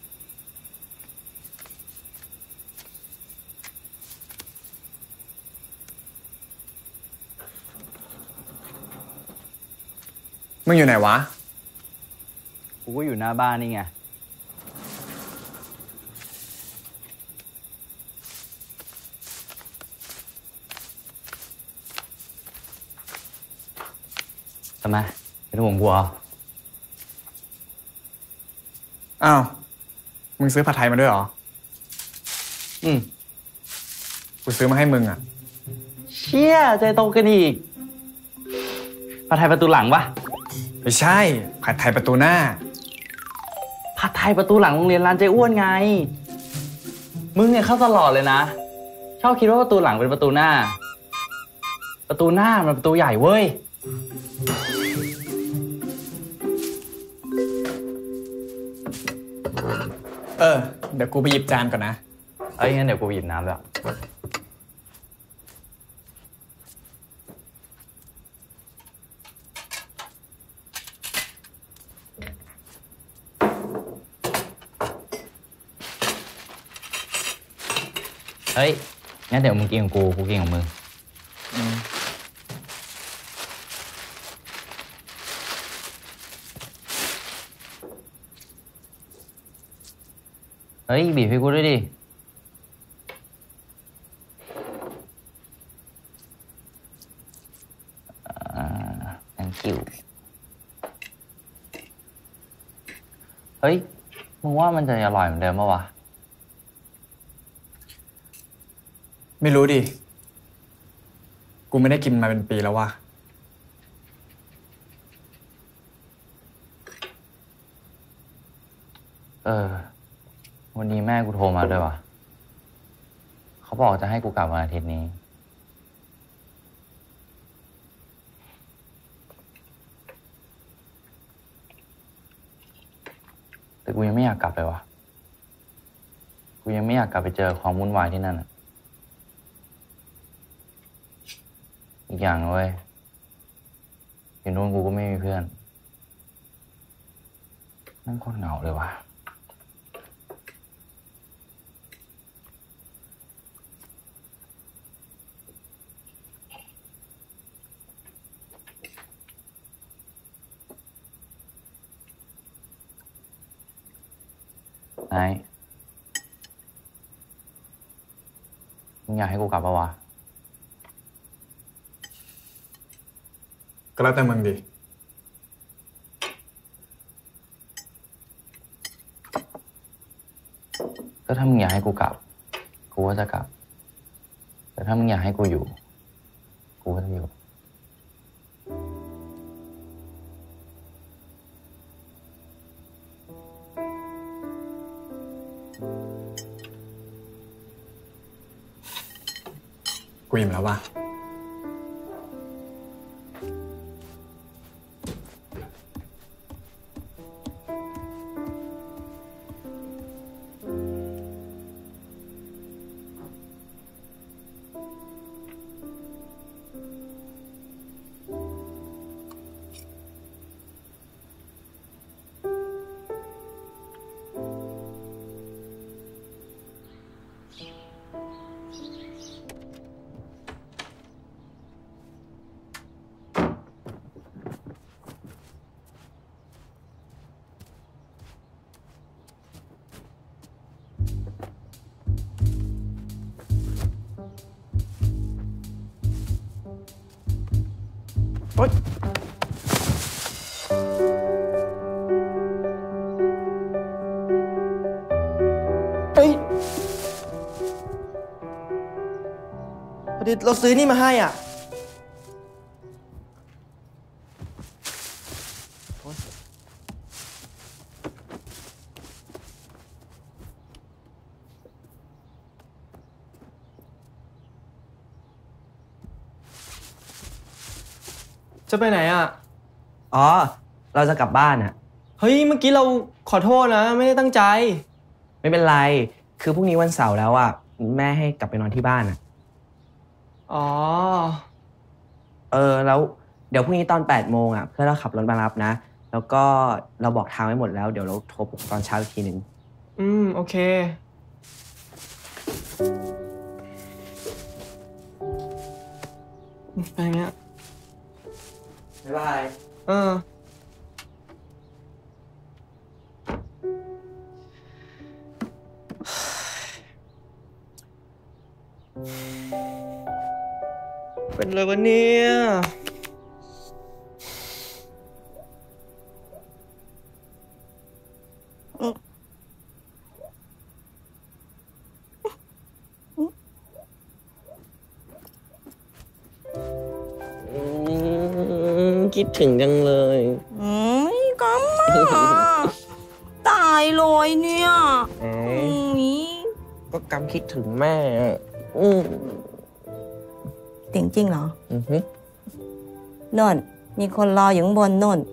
มึงอยู่ไหนวะกูก็อยู่หน้าบ้านนี่ไงทำไมเป็นห่วงกูเหรออ้าวมึงซื้อผัดไทยมาด้วยเหรออืมกูซื้อมาให้มึงอ่ะเชี่ยใจตรงกันอีกผัดไทยประตูหลังปะไม่ใช่ผัดไทยประตูหน้าผัดไทยประตูหลังโรงเรียนร้านเจ๊อ้วนไงมึงเนี่ยเข้าตลอดเลยนะชอบคิดว่าประตูหลังเป็นประตูหน้าประตูหน้ามันประตูใหญ่เว้ยเออเดี๋ยวกูไปหยิบจานก่อนนะเอ้ยงั้นเดี๋ยวกูหยิบน้ำแล้วเฮ้ยงั้นเดี๋ยวมึงกินของกูกูกินของมึงเฮ้ยบีบให้กูด้วยดิอ่า thank you เฮ้ยมึงว่ามันจะอร่อยเหมือนเดิมปะวะไม่รู้ดิกูไม่ได้กินมาเป็นปีแล้วว่ะเออวันนี้แม่กูโทรมาด้วยว่ะเขาบอกจะให้กูกลับวันอาทิตย์นี้แต่กูยังไม่อยากกลับเลยวะกูยังไม่อยากกลับไปเจอความวุ่นวายที่นั่นอ่ะอีกอย่างนะเว้ยอยู่นู้นกูก็ไม่มีเพื่อนนั่งโคตรเหงาเลยวะไอ้มึงอยากให้กูกลับปะวะก็แล้วแต่มึงดิก็ถ้ามึงอยากให้กูกลับกูก็จะกลับแต่ถ้ามึงอยากให้กูอยู่กูก็จะอยู่กูอิ่มแล้วว่ะโอ๊ยเฮ้ยพอดีเราซื้อนี่มาให้อ่ะจะไปไหนอ่ะอ๋อ เราจะกลับบ้านอ่ะเฮ้ย เมื่อกี้เราขอโทษนะ ไม่ได้ตั้งใจไม่เป็นไร คือพรุ่งนี้วันเสาร์แล้วอ่ะ แม่ให้กลับไปนอนที่บ้านอ่ะอ๋อเออ แล้วเดี๋ยวพรุ่งนี้ตอนแปดโมงอ่ะ เพื่อนเราขับรถมารับนะ แล้วก็เราบอกทางไว้หมดแล้ว เดี๋ยวเราโทรปลุกตอนเช้าอีกทีหนึ่งอืม โอเค ไปเงี้ยบ๊ายบายเออ เป็นเลยวันนี้คิดถึงจังเลยอืมก็มาตายเลยเนี่ยอืมก็กำคิดถึงแม่อืมจริงจริงเหรออือฮึนนมีคนรออยู่ข้างบนนน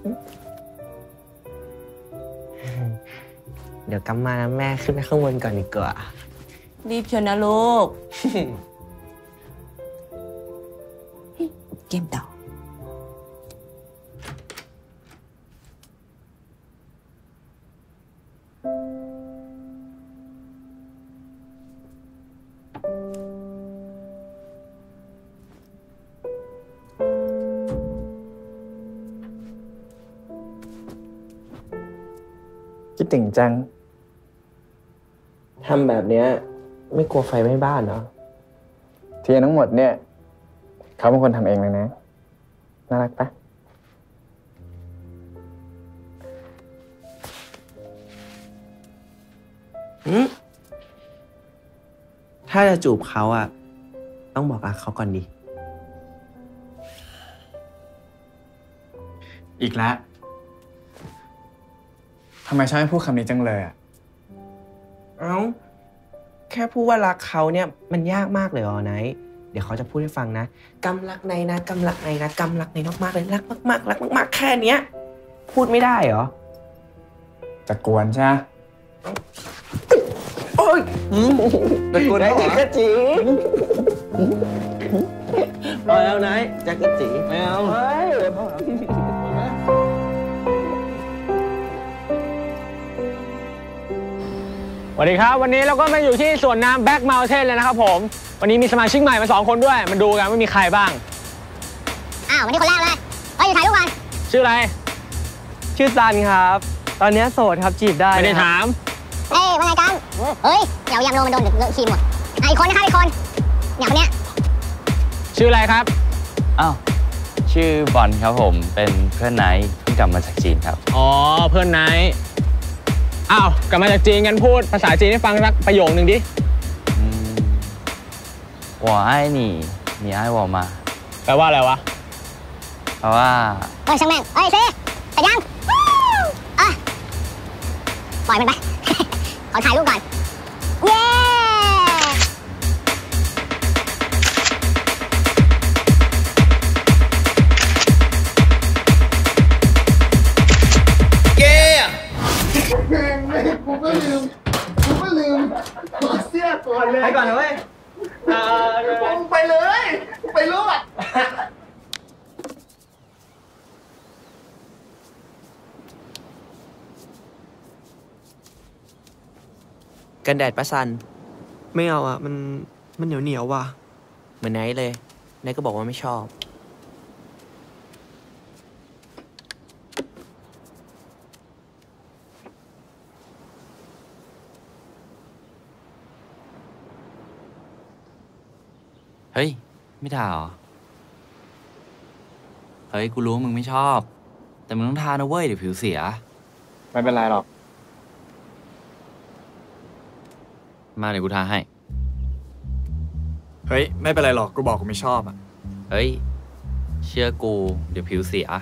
เดี๋ยวกำมานะแม่ขึ้นไปข้างบนก่อนดีกว่ารีบเชียวนะลูก เกมต่อคิดถึงจังทำแบบเนี้ยไม่กลัวไฟไหม้บ้านเหรอเทียนทั้งหมดเนี่ยเขาเป็นคนทำเองเลยนะ น่ารักปะอืมถ้าจะจูบเขาอ่ะ ต้องบอกรักเขาก่อนดิอีกแล้วทำไมชอบให้พูดคำนี้จังเลยอ่ะเอ้าแค่พูดว่ารักเขาเนี่ยมันยากมากเลยอ๋อไนท์เดี๋ยวเขาจะพูดให้ฟังนะกำรักในนะกำรักในนะกำรักในมากๆเลยรักมากๆรักมากๆแค่เนี้ยพูดไม่ได้เหรอจะกวนใช่ไหมโอ๊ยจะกวนได้แค่จีพอแล้วไนท์จะกระจีไม่เอาเฮ้ยสวัสดีครับวันนี้เราก็มาอยู่ที่สวนน้ำแบ็กเมลเทนเลยนะครับผมวันนี้มีสมาชิกใหม่มาสองคนด้วยมาดูกันว่ามีใครบ้างอ้าววันนี้คนแรกเลยเฮ้ยอยู่ถ่ายรูปกันชื่ออะไรชื่อซันครับตอนนี้โสดครับจีบได้ไม่ได้ถามเอ้ยว่าไงกันเฮ้ยเดี๋ยวยำโลมันโดนเลอะครีมหมดอ่ะอีกคนนะครับอีกคนเนี่ยคนเนี้ยชื่ออะไรครับอ้าวชื่อบอลครับผมเป็นเพื่อนไนท์เพิ่งกลับมาจากจีนครับอ๋อเพื่อนไนท์อ้าวกลับมาจากจีนกันพูดภาษาจีนให้ฟังสักประโยคนึงดิ我爱你你爱我吗แปลว่าอะไรวะแปลว่าเอ้ยช่างแม่งเอ้ยซีแต่ยังเอ้ยปล่อยมันไปขอถ่ายรูปก่อนเย้กูก็ลืมกูก็ลืมถอดเสื้อก่อนเลยไปก่อนเลยเว้ยมึงไปเลยไปรอดกันแดดปะซันไม่เอาอ่ะมันมันเหนียวเหนียวว่ะเหมือนไนท์เลยไนท์ก็บอกว่าไม่ชอบเฮ้ยไม่ทาเหรอเฮ้ยกูรู้มึงไม่ชอบแต่มึงต้องทานะเว้ยเดี๋ยวผิวเสียไม่เป็นไรหรอกมาเดี๋ยวกูทาให้เฮ้ยไม่เป็นไรหรอกกูบอกกูไม่ชอบอ่ะเฮ้ยเชื่อกูเดี๋ยวผิวเสีย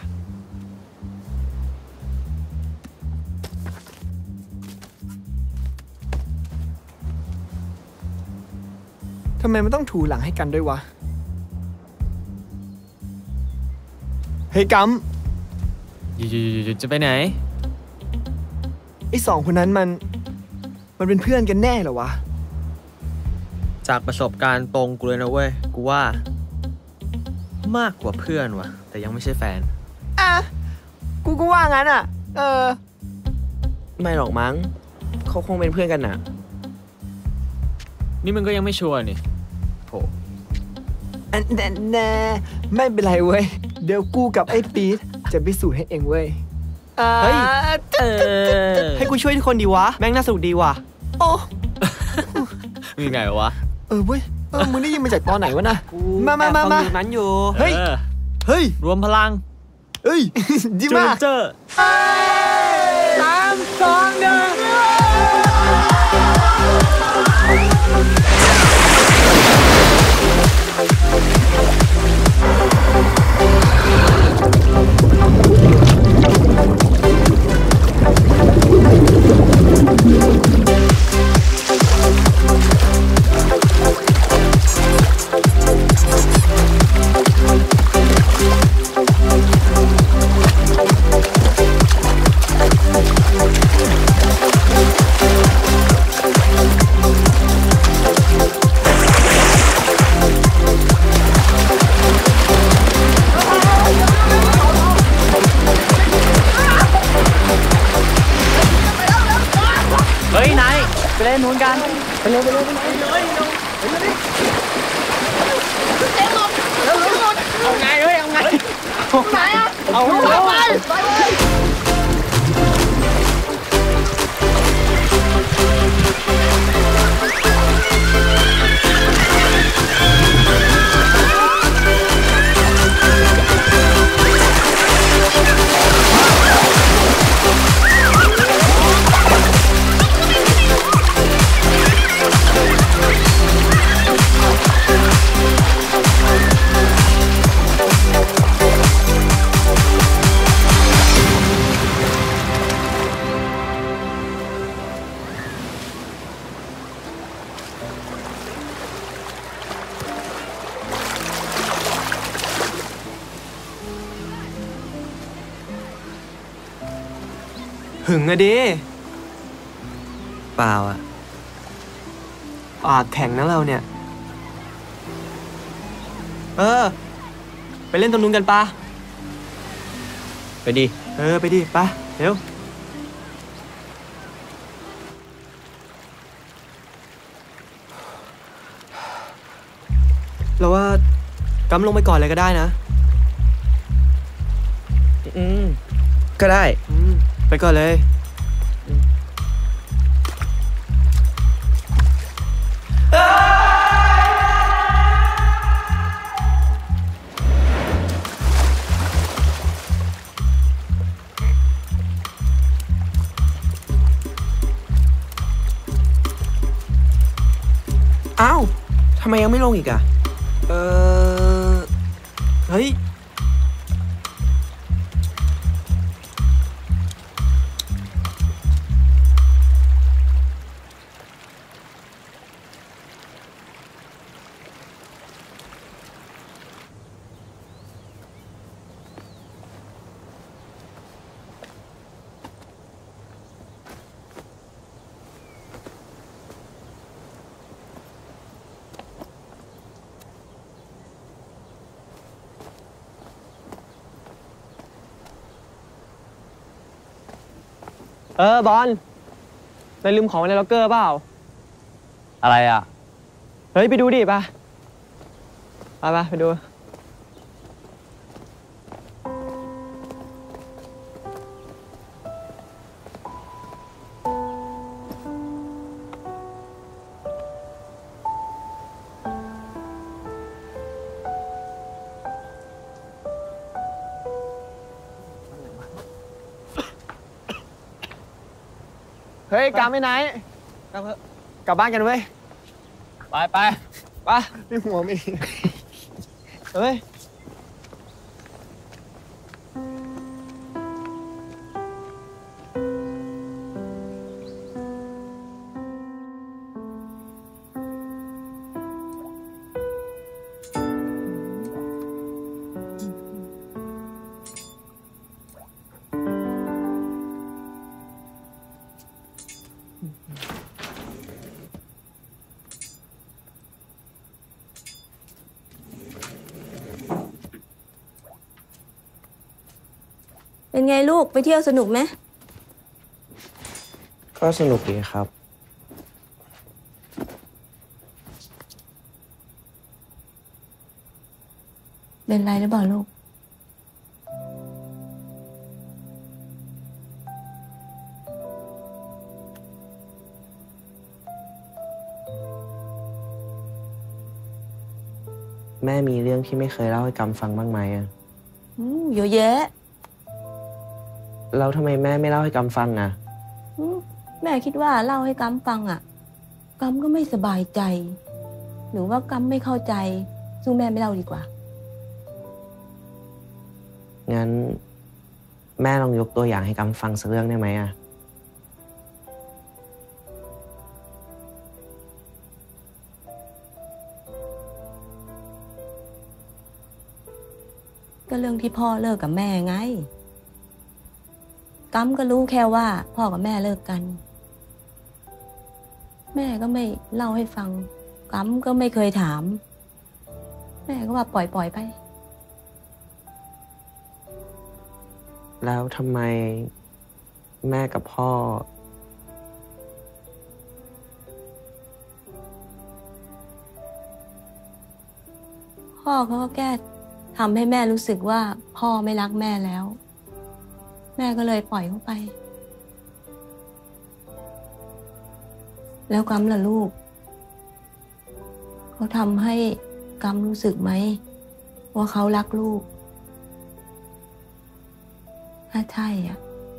ทำไมมันต้องถูหลังให้กันด้วยวะเฮ้ยกัมอยู่ๆจะไปไหนไอ้สองคนนั้นมันมันเป็นเพื่อนกันแน่เหรอวะจากประสบการณ์ตรงกูเลยนะเว้ยกูว่ามากกว่าเพื่อนว่ะแต่ยังไม่ใช่แฟนอ่ะกูก็ว่างั้นอ่ะเออไม่หรอกมั้งเขาคงเป็นเพื่อนกันน่ะนี่มึงก็ยังไม่ชัวร์นี่โถอันแน่แน่ไม่เป็นไรเว้ยเดี๋ยวกูกับไอ้ปี๊ดจะพิสูจน์ให้เองเว้ยเฮ้ยให้กูช่วยทุกคนดีวะแม่งน่าสนุกดีว่ะโอ้มีไงวะเออเว้ยเออมึงได้ยินมาจากตอนไหนวะนะมามามามานั้นอยู่เฮ้ยเฮ้ยรวมพลังเฮ้ยดีมากเจอสามสองหนึ่งเฮ้ยนายไปเล่นนู้นกันไปเร็วไปเร็วไปเร็วไปเร็วเอาไงเฮ้ยเอาไงไหนอ่ะเอาไปไปหึงอะดิเปล่าอะปากแข็งนะเราเนี่ย เออ ไปเล่นตรงนู้นกันปะไปดิเออไปดิปะเร็วเราว่ากำลงไปก่อนเลยก็ได้นะอืมก็ได้อืมไปก่อนเลยอ้าวทำไมยังไม่ลงอีกอะเออเฮ้ยเออบอลนายลืมของในล็อกเกอร์เปล่าอะไรอ่ะเฮ้ยไปดูดิป่ะไปป่ะไปดูเฮ้ยกลับไปไหนกลับกลับบ้านกันเว้ยไปไปไปไม่หัวไม่เฮ้ยเป็นไงลูกไปเที่ยวสนุกไหมก็สนุกดีครับเป็นไรหรือเปล่าลูกแม่มีเรื่องที่ไม่เคยเล่าให้กำฟังบ้างไหมอ่ะอืมเยอะแยะแล้วทำไมแม่ไม่เล่าให้กำฟังอ่ะแม่คิดว่าเล่าให้กำฟังอ่ะกำก็ไม่สบายใจหรือว่ากำไม่เข้าใจสู้แม่ไม่เล่าดีกว่างั้นแม่ลองยกตัวอย่างให้กำฟังสักเรื่องได้ไหมอ่ะก็เรื่องที่พ่อเลิกกับแม่ไงกัมก็รู้แค่ว่าพ่อกับแม่เลิกกันแม่ก็ไม่เล่าให้ฟังกัมก็ไม่เคยถามแม่ก็ว่าปล่อยปล่อยไปแล้วทำไมแม่กับพ่อพ่อเขาก็แค่ทำให้แม่รู้สึกว่าพ่อไม่รักแม่แล้วแม่ก็เลยปล่อยเขาไปแล้วกัมล่ะลูกเขาทำให้กัมรู้สึกไหมว่าเขารักลูกถ้าใช่อ่ะ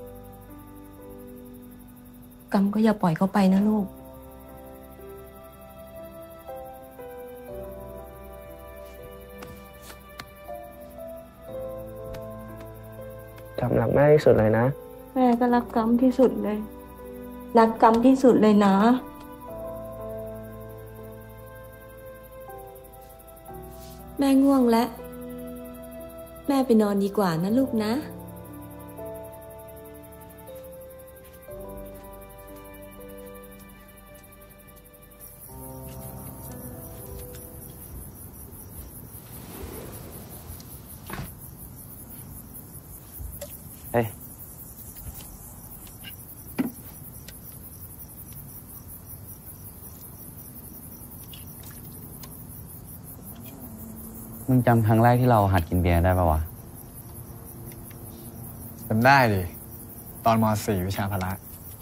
กัมก็อย่าปล่อยเขาไปนะลูกกำรักแม่ที่สุดเลยนะแม่ก็รักกัมที่สุดเลยรักกัมที่สุดเลยนะแม่ง่วงแล้วแม่ไปนอนดีกว่านะลูกนะเฮ้ยมึงจำครั้งแรกที่เราหัดกินเบียร์ได้ปะวะจำได้ดิ ตอนม สี่ วิชาพละ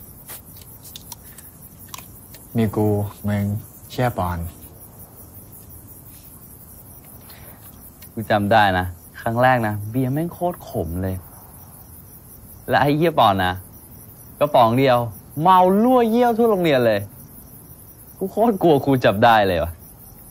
มีกู มึง เชี่ยปอนกูจำได้นะ ครั้งแรกนะ เบียร์แม่งโคตรขมเลย และไอ้เยี่ยปอนนะก็ป๋องเดียว เมาลั่วเยี่ยวทั่วโรงเรียนเลย กูโคตรกลัวครูจับได้เลยวะ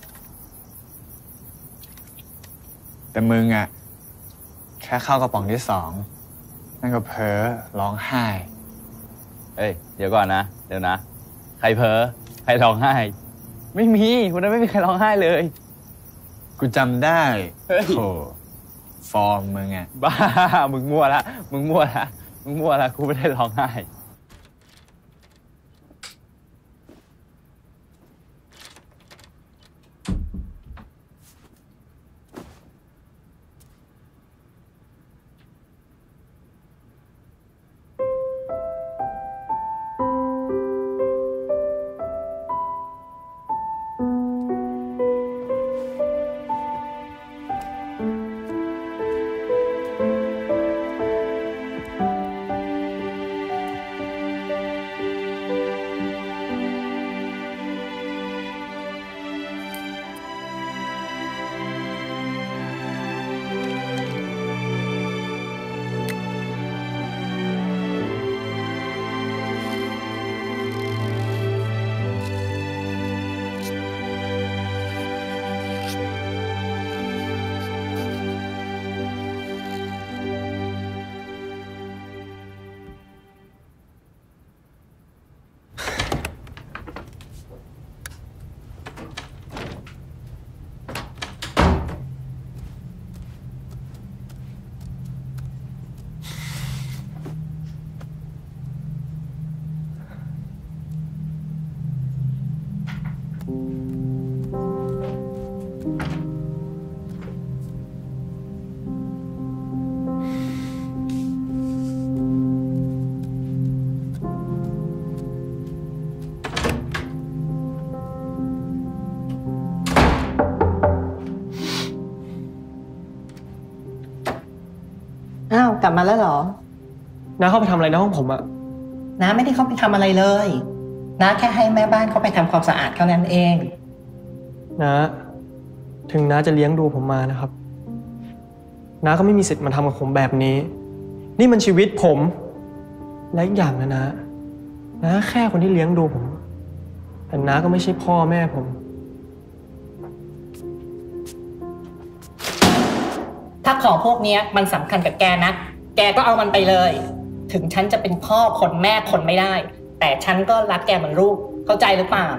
แต่มึงอะแค่เข้ากระป๋องที่สองนั่นก็เพ้อร้องไห้เอ้ยเดี๋ยวก่อนนะ เดี๋ยวนะ ใครเพ้อใครร้องไห้ ไม่มีวันนั้นไม่มีใครร้องไห้เลยกูจำได้เฮ้ยโธ่ฟอร์มมึงอะบ้า มึงมั่วละ มึงมั่วละ มึงมั่วละ กูไม่ได้ร้องไห้อ้าวกลับมาแล้วเหรอน้าเข้าไปทำอะไรในห้องผมอะน้าไม่ได้เข้าไปทำอะไรเลยน้าแค่ให้แม่บ้านเข้าไปทำความสะอาดเท่านั้นเองน้าถึงน้าจะเลี้ยงดูผมมานะครับน้าก็ไม่มีสิทธิ์มาทำกับผมแบบนี้ นี่มันชีวิตผมและอีกอย่างนะน้าน้าแค่คนที่เลี้ยงดูผมแต่น้าก็ไม่ใช่พ่อแม่ผมถ้าของพวกนี้มันสำคัญกับแกนะแกก็เอามันไปเลย ถึงฉันจะเป็นพ่อคนแม่คนไม่ได้ แต่ฉันก็รักแกเหมือนลูกเข้าใจหรือเปล่า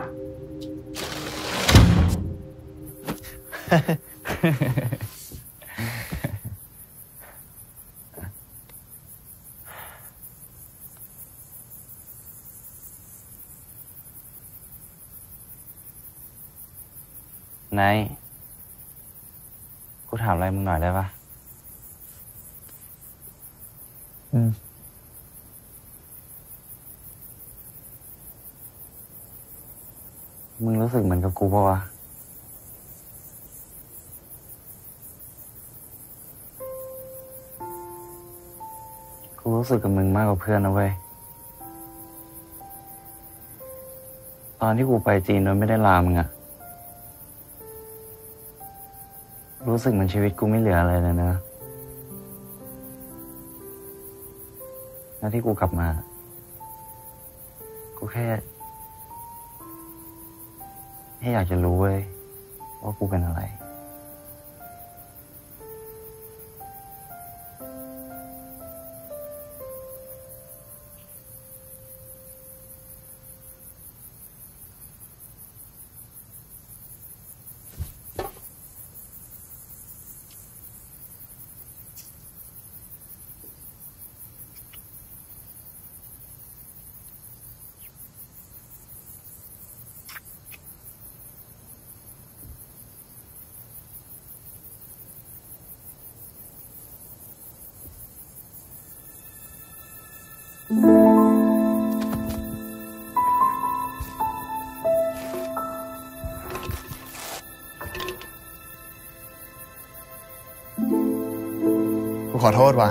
นายกูถามอะไรมึงหน่อยได้ปะอืมมึงรู้สึกเหมือนกับกูปะวะ กูรู้สึกกับมึงมากกว่าเพื่อนนะเว้ย ตอนที่กูไปจีนโดยไม่ได้ลามึงอะรู้สึกเหมือนชีวิตกูไม่เหลืออะไรเลยนะแล้วที่กูกลับมา กูแค่แค่อยากจะรู้เว้ยว่ากูเป็นอะไรกูขอโทษว่ะ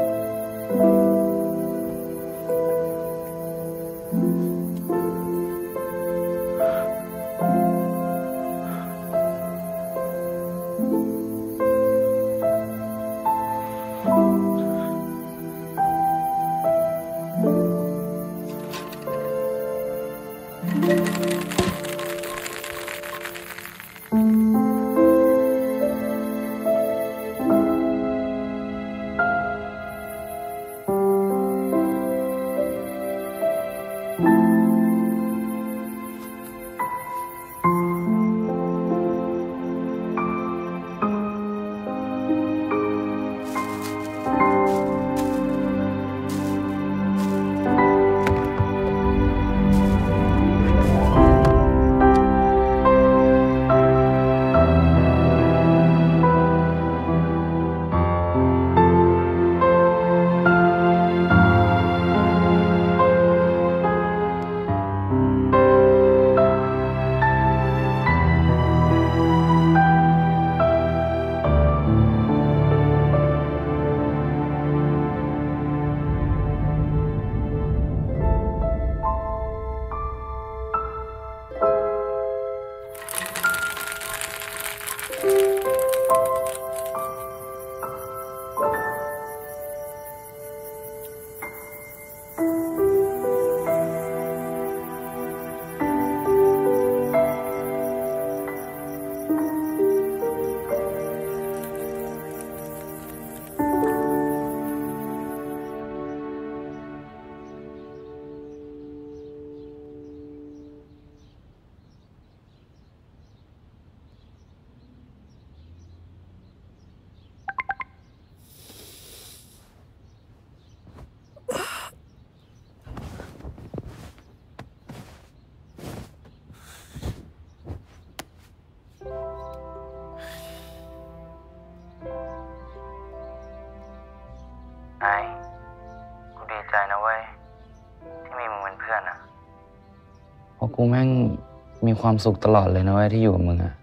ไอ้กูดีใจนะเว้ยที่มีมึงเป็นเพื่อนอะเพราะกูแม่งมีความสุขตลอดเลยนะเว้ยที่อยู่กับมึงอะ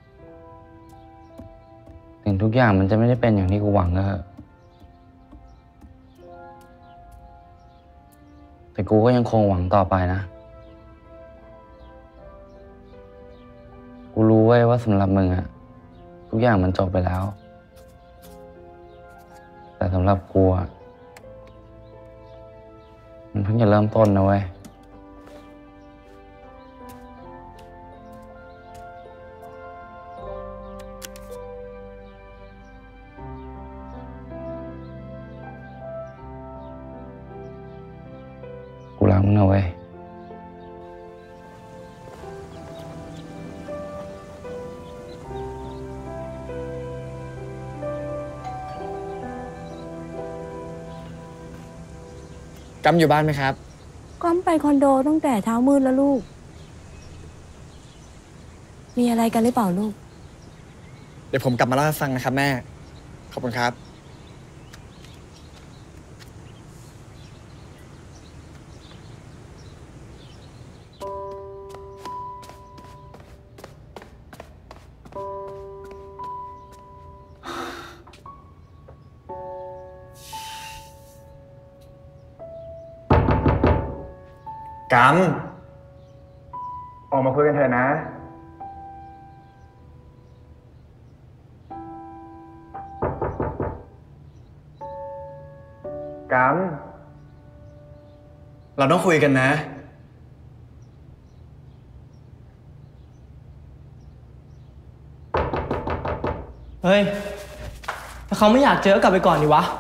ถึงทุกอย่างมันจะไม่ได้เป็นอย่างที่กูหวังก็เถอะแต่กูก็ยังคงหวังต่อไปนะกูรู้เว้ยว่าสำหรับมึงอะทุกอย่างมันจบไปแล้วแต่สำหรับกูอะมันเพิ่งจะเริ่มต้นนะเว้ยกูรักมึงนะเว้ยกำอยู่บ้านไหมครับก้อมไปคอนโดตั้งแต่เช้ามืดแล้วลูกมีอะไรกันหรือเปล่าลูกเดี๋ยวผมกลับมาเล่าให้ฟังนะครับแม่ขอบคุณครับกำออกมาคุยกันเถอะนะกำเราต้องคุยกันนะเฮ้ยถ้าเขาไม่อยากเจอกลับไปก่อนดิวะ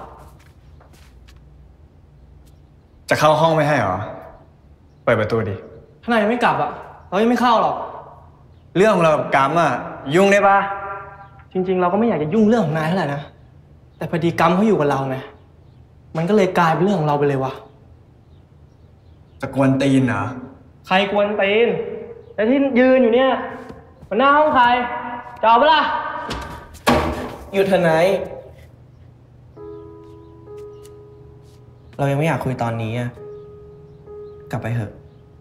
จะเข้าห้องไม่ให้หรอเปิดประตูดิถ้านายยังไม่กลับอ่ะเรายังไม่เข้าหรอกเรื่องของเรากับกัมอ่ะยุ่งได้ปะจริงๆเราก็ไม่อยากจะยุ่งเรื่องของนายเท่าไหร่นะแต่พอดีกัมเขาอยู่กับเราไงมันก็เลยกลายเป็นเรื่องของเราไปเลยวะจะกวนตีนเหรอใครกวนตีนแต่ที่ยืนอยู่เนี่ยมันหน้าห้องใครจะเอาปะล่ะหยุดเถอะนายเรายังไม่อยากคุยตอนนี้อ่ะกลับไปเถอะ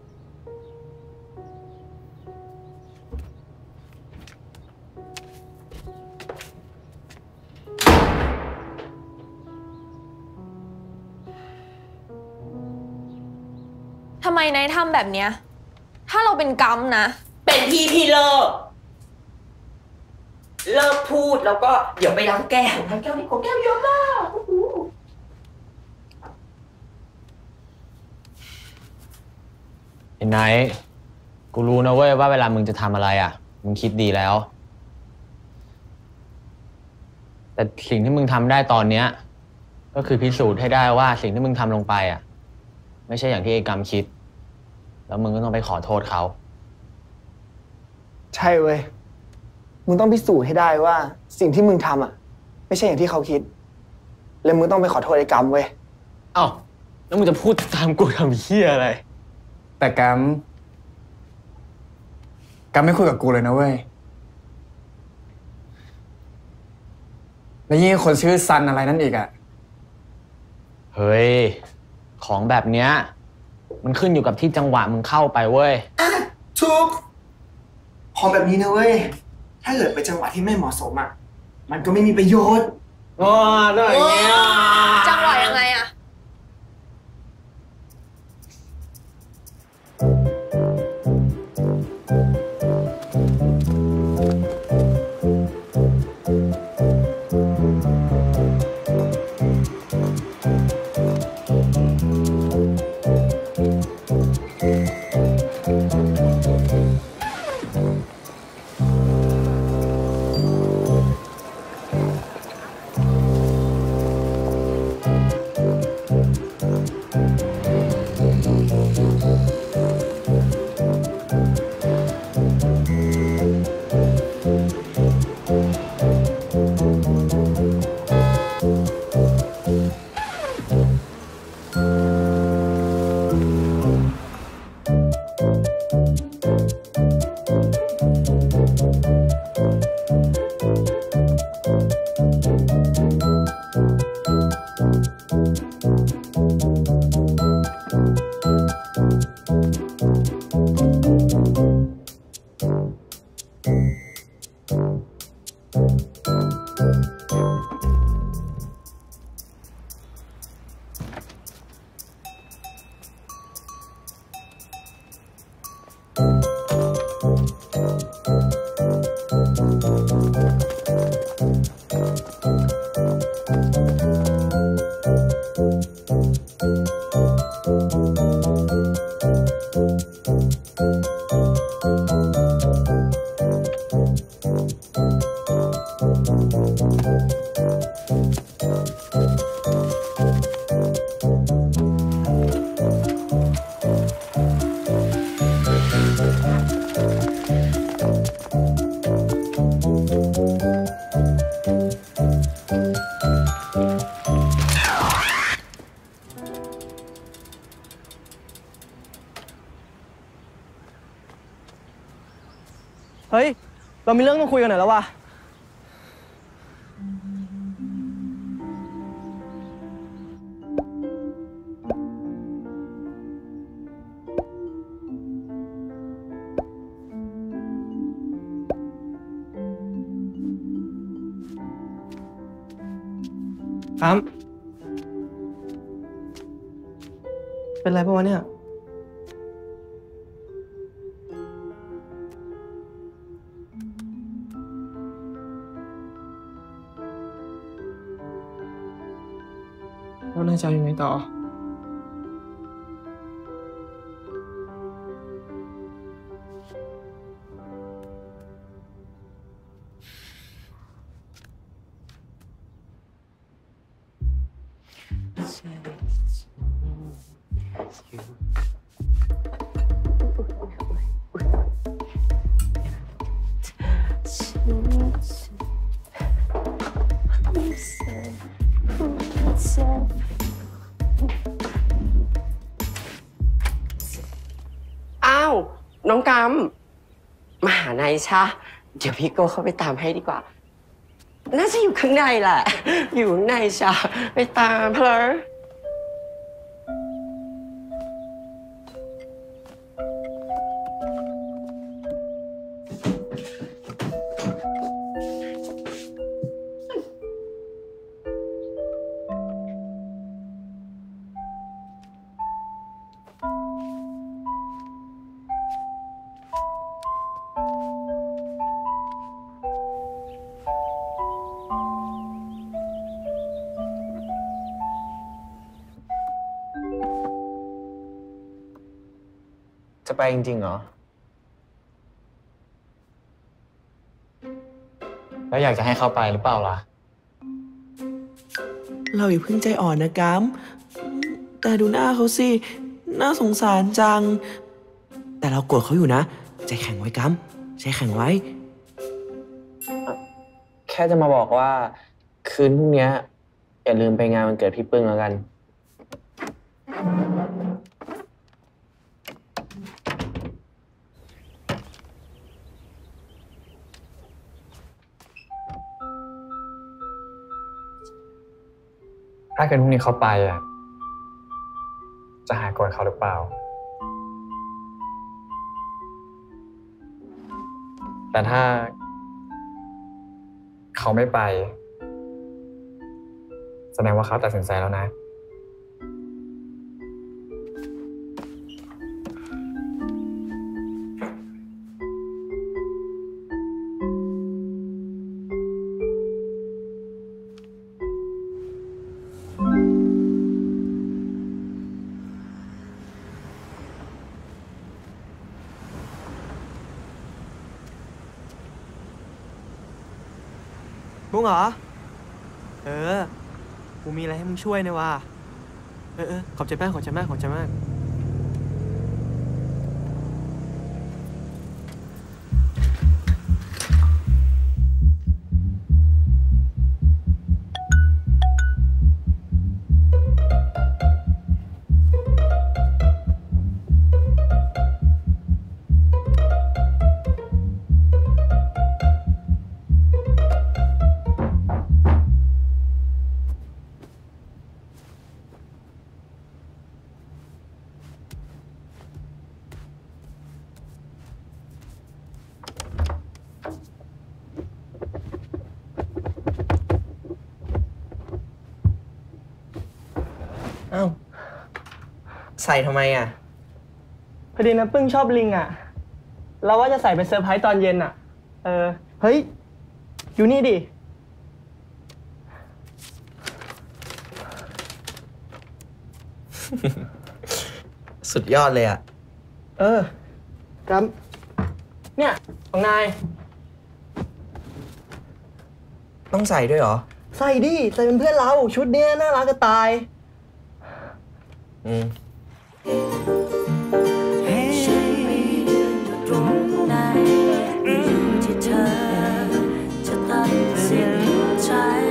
ทำไมนายทำแบบเนี้ยถ้าเราเป็นกรรมนะเป็นพี่พี่เลิกเลิกพูดแล้วก็เดี๋ยวไปล้างแก้วล้างแก้วนี่ของแก้วเยอะมากไอ้ไนท์กูรู้นะเว้ยว่าเวลามึงจะทำอะไรอ่ะมึงคิดดีแล้ว แต่สิ่งที่มึงทำได้ตอนเนี้ยก็คือพิสูจน์ให้ได้ว่าสิ่งที่มึงทำลงไปอ่ะไม่ใช่อย่างที่ไอ้กรรมคิดแล้วมึงก็ต้องไปขอโทษเขาใช่เว้ยมึงต้องพิสูจน์ให้ได้ว่าสิ่งที่มึงทำอ่ะไม่ใช่อย่างที่เขาคิดแล้วมึงต้องไปขอโทษไอ้กรรมเว้ยเอ้าแล้วมึงจะพูดตามกูทำเหี้ยอะไรแต่กรรมกรรมไม่คุยกับกูเลยนะเว้ยแล้วยิ่งคนชื่อซันอะไรนั่นอีกอ่ะเฮ้ยของแบบเนี้ยมันขึ้นอยู่กับที่จังหวะมึงเข้าไปเว้ยทุกของแบบนี้นะเว้ยถ้าเกิดไปจังหวะที่ไม่เหมาะสมอ่ะมันก็ไม่มีประโยชน์อ๋อได้อย่างเงี้ยจังหวะยังไงอะเฮ้ย เรามีเรื่องต้องคุยกันหน่อยแล้วว่ะครับเป็นไรปะวะเนี่ยแล้วนายจะยังไงต่ออ้าวน้องกำมาหานายชาเดี๋ยวพี่โก้เข้าไปตามให้ดีกว่าน่าจะอยู่ข้างในแหละอยู่ข้างในชาไปตามเพลอจะไปจริงๆเหรอแล้วอยากจะให้เขาไปหรือเปล่าล่ะเราอย่าเพิ่งใจอ่อนนะกัมแต่ดูหน้าเขาสิ น่าสงสารจัง แต่เราโกรธเขาอยู่นะ ใจแข็งไว้กัมใจแข็งไว้แค่จะมาบอกว่า คืนพรุ่งนี้อย่าลืมไปงานวันเกิดพี่ปึ้งแล้วกันถ้าเกิดพรุ่งนี้เขาไปอ่ะ จะหายโกรธเขาหรือเปล่า แต่ถ้า เขาไม่ไป แสดงว่าเขาตัดสินใจแล้วนะบุ้งเหรอ เออ กูมีอะไรให้มึงช่วยนะว่ะ เออเออขอบใจมาก ขอบใจมาก ขอบใจมาก เอ้า ใส่ทำไมอ่ะพอดีนะปึ้งชอบลิงอ่ะ เราว่าจะใส่เป็นเซอร์ไพรส์ตอนเย็นอ่ะ เออ เฮ้ย อยู่นี่ดิสุดยอดเลยอ่ะเออกัมเนี่ย ของนายต้องใส่ด้วยเหรอใส่ดิ ใส่เป็นเพื่อนเรา ชุดเนี้ยน่ารักจะตายอืมตรงไหนที่เธอจะตัดสินใจ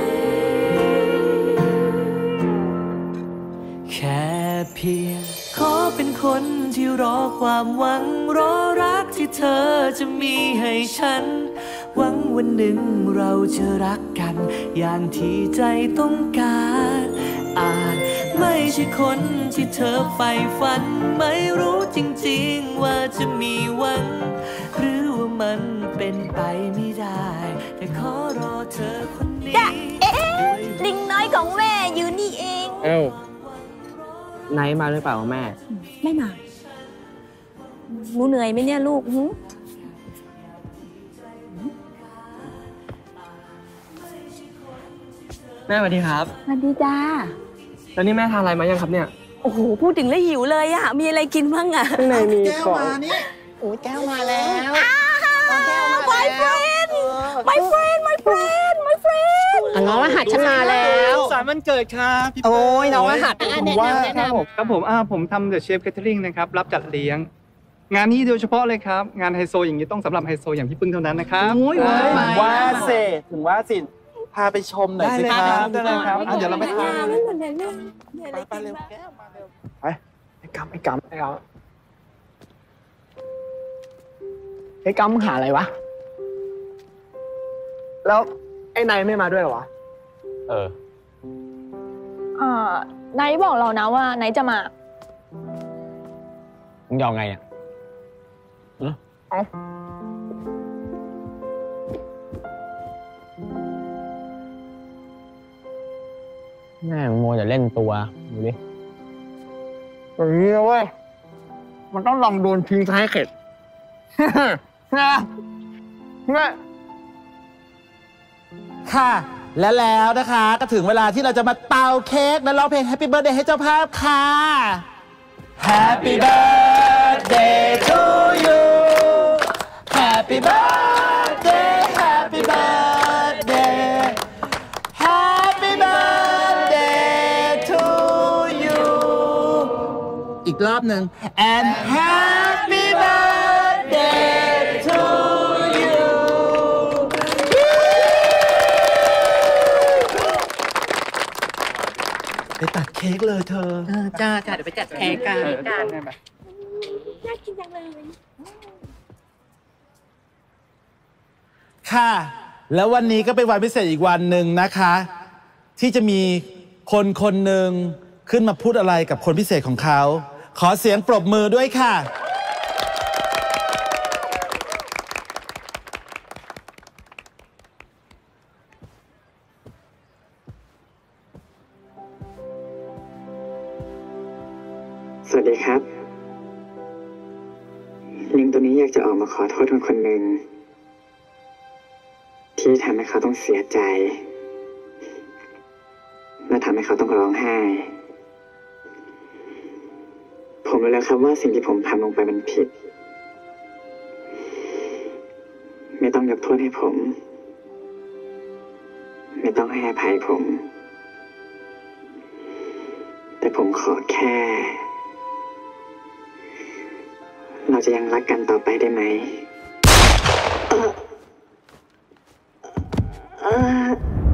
แค่เพียงขอเป็นคนที่รอความหวังรอรักที่เธอจะมีให้ฉันหวังวันหนึ่งเราจะรักกันอย่างที่ใจต้องการอาจไม่ใช่คนที่เธอใฝ่ฝันไม่รู้จริงๆว่าจะมีวันหรือว่ามันเป็นไปไม่ได้แต่ขอรอเธอคนนี้เอ๊ะลิงน้อยของแม่อยู่นี่เองเอ้าไนท์มาหรือเปล่าแม่ไม่มาหนูเหนื่อยไหมเนี่ยลูกหึแม่สวัสดีครับสวัสดีจ้าแล้วนี่แม่ทานอะไรมายังครับเนี่ยโอ้โหพูดถึงแล้วหิวเลยอ่ะมีอะไรกินบ้างอ่ะข้างในมีกล่องโอ้ยแก้วมาแล้ว my friend my friend my friend my friend น้องรหัสฉันมาแล้วสารวันเกิดครับพี่โอ้ยน้องรหัสผมว่าครับผมครับผมอ่าผมทำเดอะเชฟแคทเทอริงนะครับรับจัดเลี้ยง งานนี้โดยเฉพาะเลยครับ งานไฮโซอย่างนี้ต้องสำหรับไฮโซอย่างพี่ปึ้งเท่านั้นนะครับโอ้ยว้าวว่าเสถึงว่าสิพาไปชมหน่อยสิครับได้เลยครับอ่ะเดี๋ยวเราไปทานไปไปเร็วไปไอ้กำไอ้กำไอ้กำไอ้กำหาอะไรวะแล้วไอ้นายไม่มาด้วยเหรอวะเอออ่าไนท์บอกเรานะว่าไนท์จะมามึงยอมไงอ่ะเอ้าเอ้าแม่งโมจะเล่นตัวดูดิอย่างนี้นะเว้ย มันต้องลองโดนทิ้งท้ายเข็ด นะนะค่ะ และแล้วนะคะก็ถึงเวลาที่เราจะมาเป่าเค้กและร้องเพลง Happy Birthday ให้เจ้าภาพค่ะ Happy Birthday birthday to you Happy birthday Happy birthday Happy birthday to you อีกรอบหนึ่ง and Happy birthday to you ไปตัดเค้กเลยเธอเออจ้าจ้าเดี๋ยวไปจัดเค้กกันน่ากินจังเลยค่ะแล้ววันนี้ก็เป็นวันพิเศษอีกวันหนึ่งนะคะ ที่จะมีคนคนหนึ่งขึ้นมาพูดอะไรกับคนพิเศษของเขาขอเสียงปรบมือด้วยค่ะสวัสดีครับลิงตัวนี้อยากจะออกมาขอโทษคนคนหนึ่งที่ทำให้เขาต้องเสียใจและทำให้เขาต้องร้องไห้ผมรู้แล้วครับว่าสิ่งที่ผมทำลงไปมันผิดไม่ต้องยกโทษให้ผมไม่ต้องให้อภัยผมแต่ผมขอแค่เราจะยังรักกันต่อไปได้ไหมเออเออ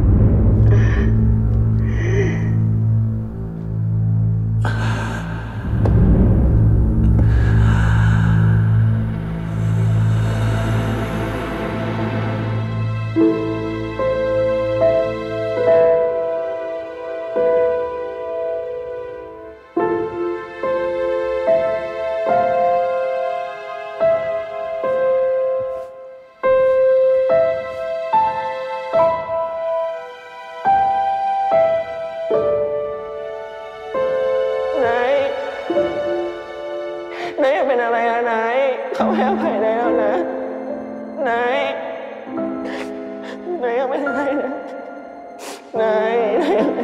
นายเป็นอะไรอะนายเขาให้อภัยนายแล้วนะนายนายยังไม่เป็นอะไรนะนายนายยัง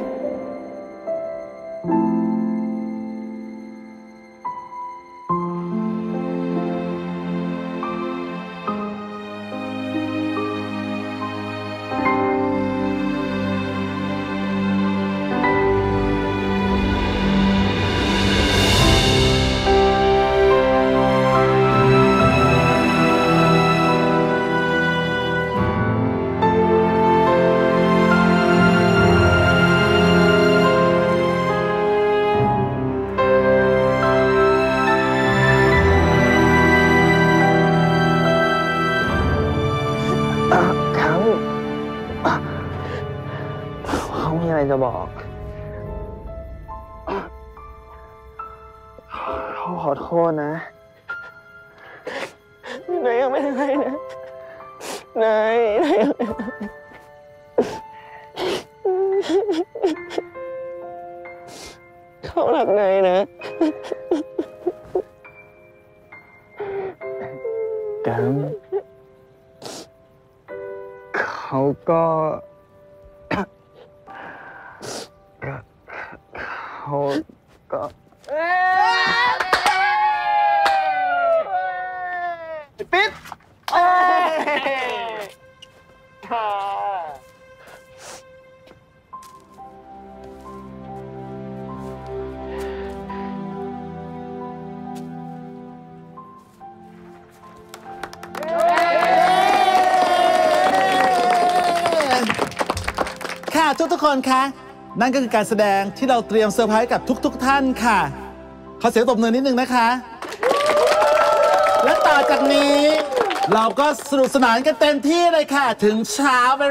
เขามีอะไรจะบอกเขาขอโทษนะนายยังไม่เป็นไรนะนายนายยังไม่เป็นไรเขารักนายนะแต่เขาก็เขาก็ปิดเอ้ค่ะทุกๆคนคะนั่นก็คือการแสดงที่เราเตรียมเซอร์ไพรส์กับทุกๆท่านค่ะขอเสียงตบมือนิดนึงนะคะและต่อจากนี้เราก็สนุกสนานกันเต็มที่เลยค่ะถึงเช้าไป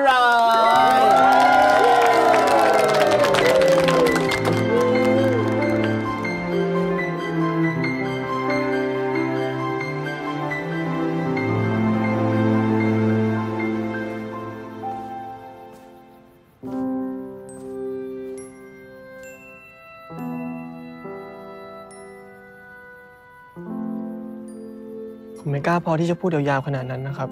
ผมไม่กล้าพอที่จะพูดยาวๆขนาดนั้นนะครับ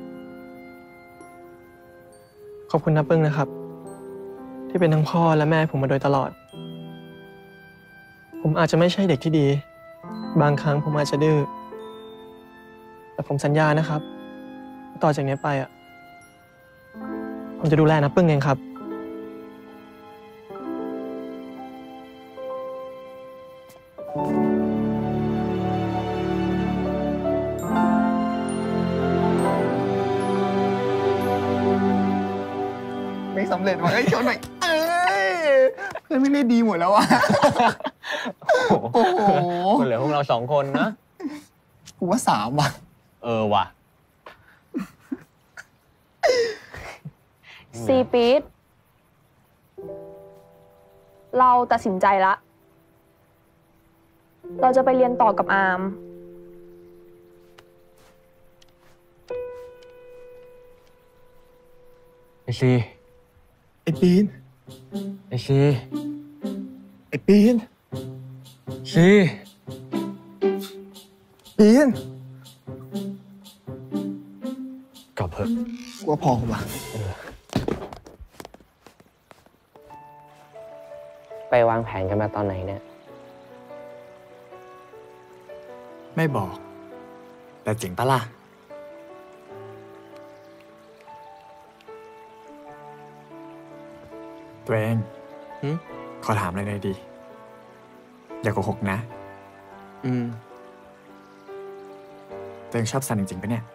ขอบคุณนะปึ้งนะครับที่เป็นทั้งพ่อและแม่ผมมาโดยตลอดผมอาจจะไม่ใช่เด็กที่ดีบางครั้งผมอาจจะดื้อแต่ผมสัญญานะครับต่อจากนี้ไปอ่ะผมจะดูแลนะปึ้งเองครับไม่สำเร็จว่ะไอ้ชนหน่อยเอ้ยเพื่อนไม่ได้ดีหมดแล้วอ่ะโอ้โหคนเหลือพวกเราสองคนนะกูว่าสามว่ะเออว่ะซีปี๊ดเราตัดสินใจละเราจะไปเรียนต่อกับอาร์มไอซีไอปีนไอซีไอปีนซีปีนกลับเถอะกูว่าพอว่ะไปวางแผนกันมาตอนไหนเนี่ยไม่บอกแต่เจ๋งปะล่ะตัวเองขอถามอะไรหน่อยดีอย่าโกหกนะอืมตัวเองชอบซันจริงๆปะเนี่ย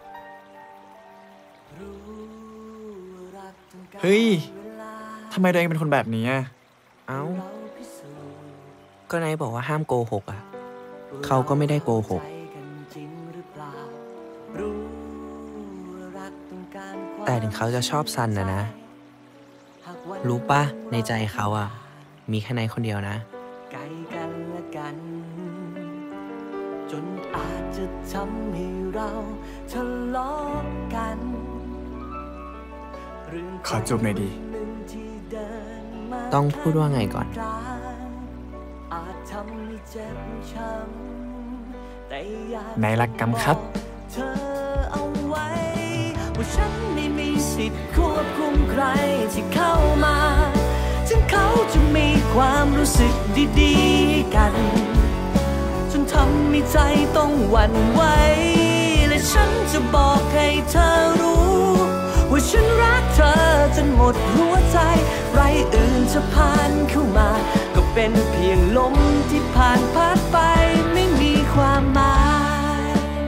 เฮ้ยทำไมตัวเองเป็นคนแบบนี้อ่ะเอ้าก็นายบอกว่าห้ามโกหกอ่ะเขาก็ไม่ได้โกหกแต่ถึงเขาจะชอบซันนะนะรู้ปะในใจเขาอ่ะมีแค่นายคนเดียวนะไกลกันละกันจนอาจจะทำให้เราทะเลาะกันขอจูบหน่อยดีต้องพูดว่าไงก่อนนายรักกรรมครับว่าฉันไม่มีสิทธิ์ควบคุมใครที่เข้ามาถึงเขาจะมีความรู้สึกดีๆกันจนทำให้ใจต้องหวั่นไหวและฉันจะบอกให้เธอรู้ว่าฉันรักเธอจนหมดหัวใจไรอื่นจะผ่านเข้ามาก็เป็นเพียงลมที่ผ่านพัดไปไม่มีความหมาย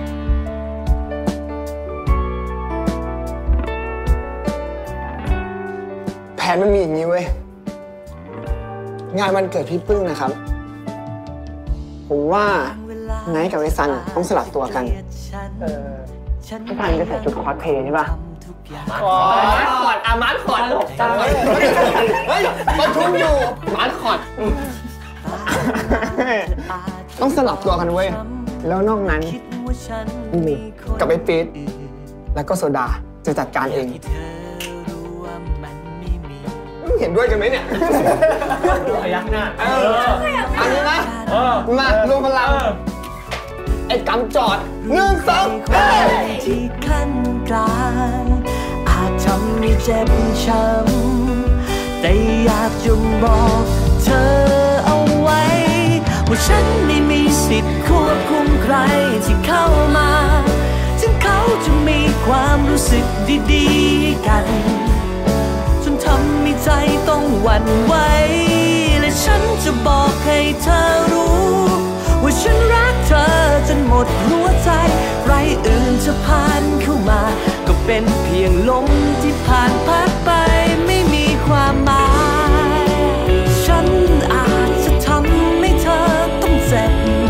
แผนมันมีอย่างนี้เว้ยงานวันเกิดพี่ปึ้งนะครับผมว่าไนท์กับไอซันต้องสลับตัวกันเออพี่ซันจะใส่ชุดคอสเพลย์ใช่ป่ะขอมาร์คอดอ่ะมาร์คอดหลบได้เฮ้ยมาทุ่มอยู่มาร์คอดต้องสลับตัวกันเว้ยแล้วนอกนั้นบูกับไอ้ปี๊ดแล้วก็โซดาจะจัดการเองเห็นด้วยกันไหมเนี่ยพยักหน้าเอออันนี้นะมารวมพลังไอ้กำจอดหนึ่งสองเฮ้ยที่ขั้นกลางอาจทำให้เจ็บช้ำแต่อยากจะบอกเธอเอาไว้ว่าฉันไม่มีสิทธิ์ควบคุมใครที่เข้ามาถึงเขาจะมีความรู้สึกดีๆกันจนทำให้ใจต้องหวั่นไหวและฉันจะบอกให้เธอรู้ว่าฉันรักเธอจนหมดหัวใจไรอื่นจะผ่านเข้ามาก็เป็นเพียงลมที่ผ่านพัดไปไม่มีความหมายฉันอาจจะทำให้เธอต้องเจ็บ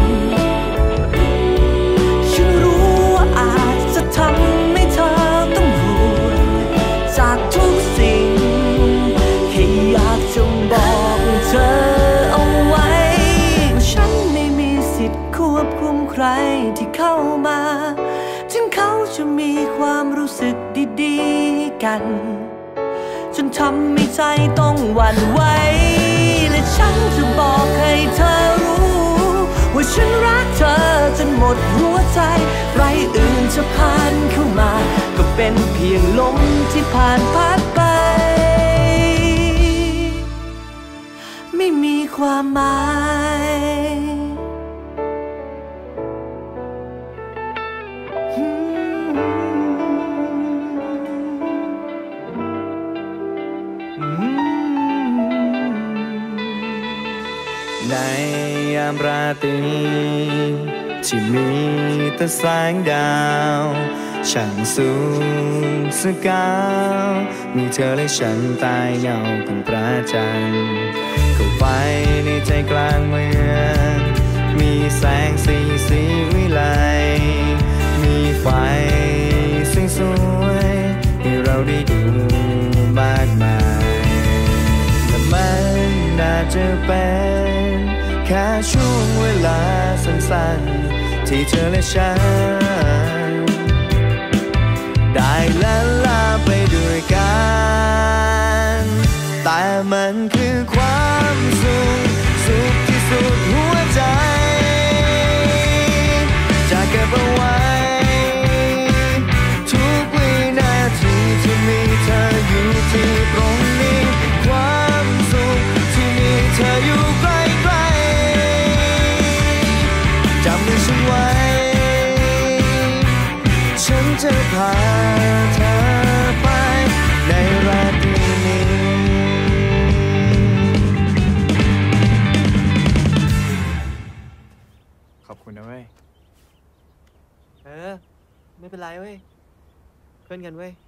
ฉันรู้ว่าอาจจะทำให้เธอต้องห่วงจากทุกสิ่งแค่อยากจะบอกเธอเอาไว้ว่าฉันไม่มีสิทธิ์ควบคุมใครที่เข้ามาถึงเขาจะมีความรู้สึกดีๆกันจนทำให้ใจต้องหวั่นไหวและฉันจะบอกให้เธอรู้ว่าฉันรักเธอจนหมดหัวใจไรอื่นจะผ่านเข้ามาก็เป็นเพียงลมที่ผ่านพัดไปไม่มีความหมายในยามราตรีที่มีแต่แสงดาวช่างสูงสกาวมีเธอและฉันใต้เงาเป็นพระจันทร์เข้าไปในใจกลางเมืองมีแสงสีสีวิไลมีไฟสวยๆให้เราได้ดูมากมายและมันน่าจะเป็นแค่ช่วงเวลาสั้นๆที่เธอและฉันได้ละลาไปด้วยกันแต่มันคือความสุขสุขที่สุดหัวใจจะเก็บเอาไว้ทุกวินาทีที่มีเธออยู่ที่ตรงนี้ความสุขที่มีเธออยู่ใกล้ๆจำมือฉันไว้ฉันจะพาเธอไปในราตรีนี้ขอบคุณนะเว้ยเออ ไม่เป็นไรเว้ย เพื่อนกันเว้ย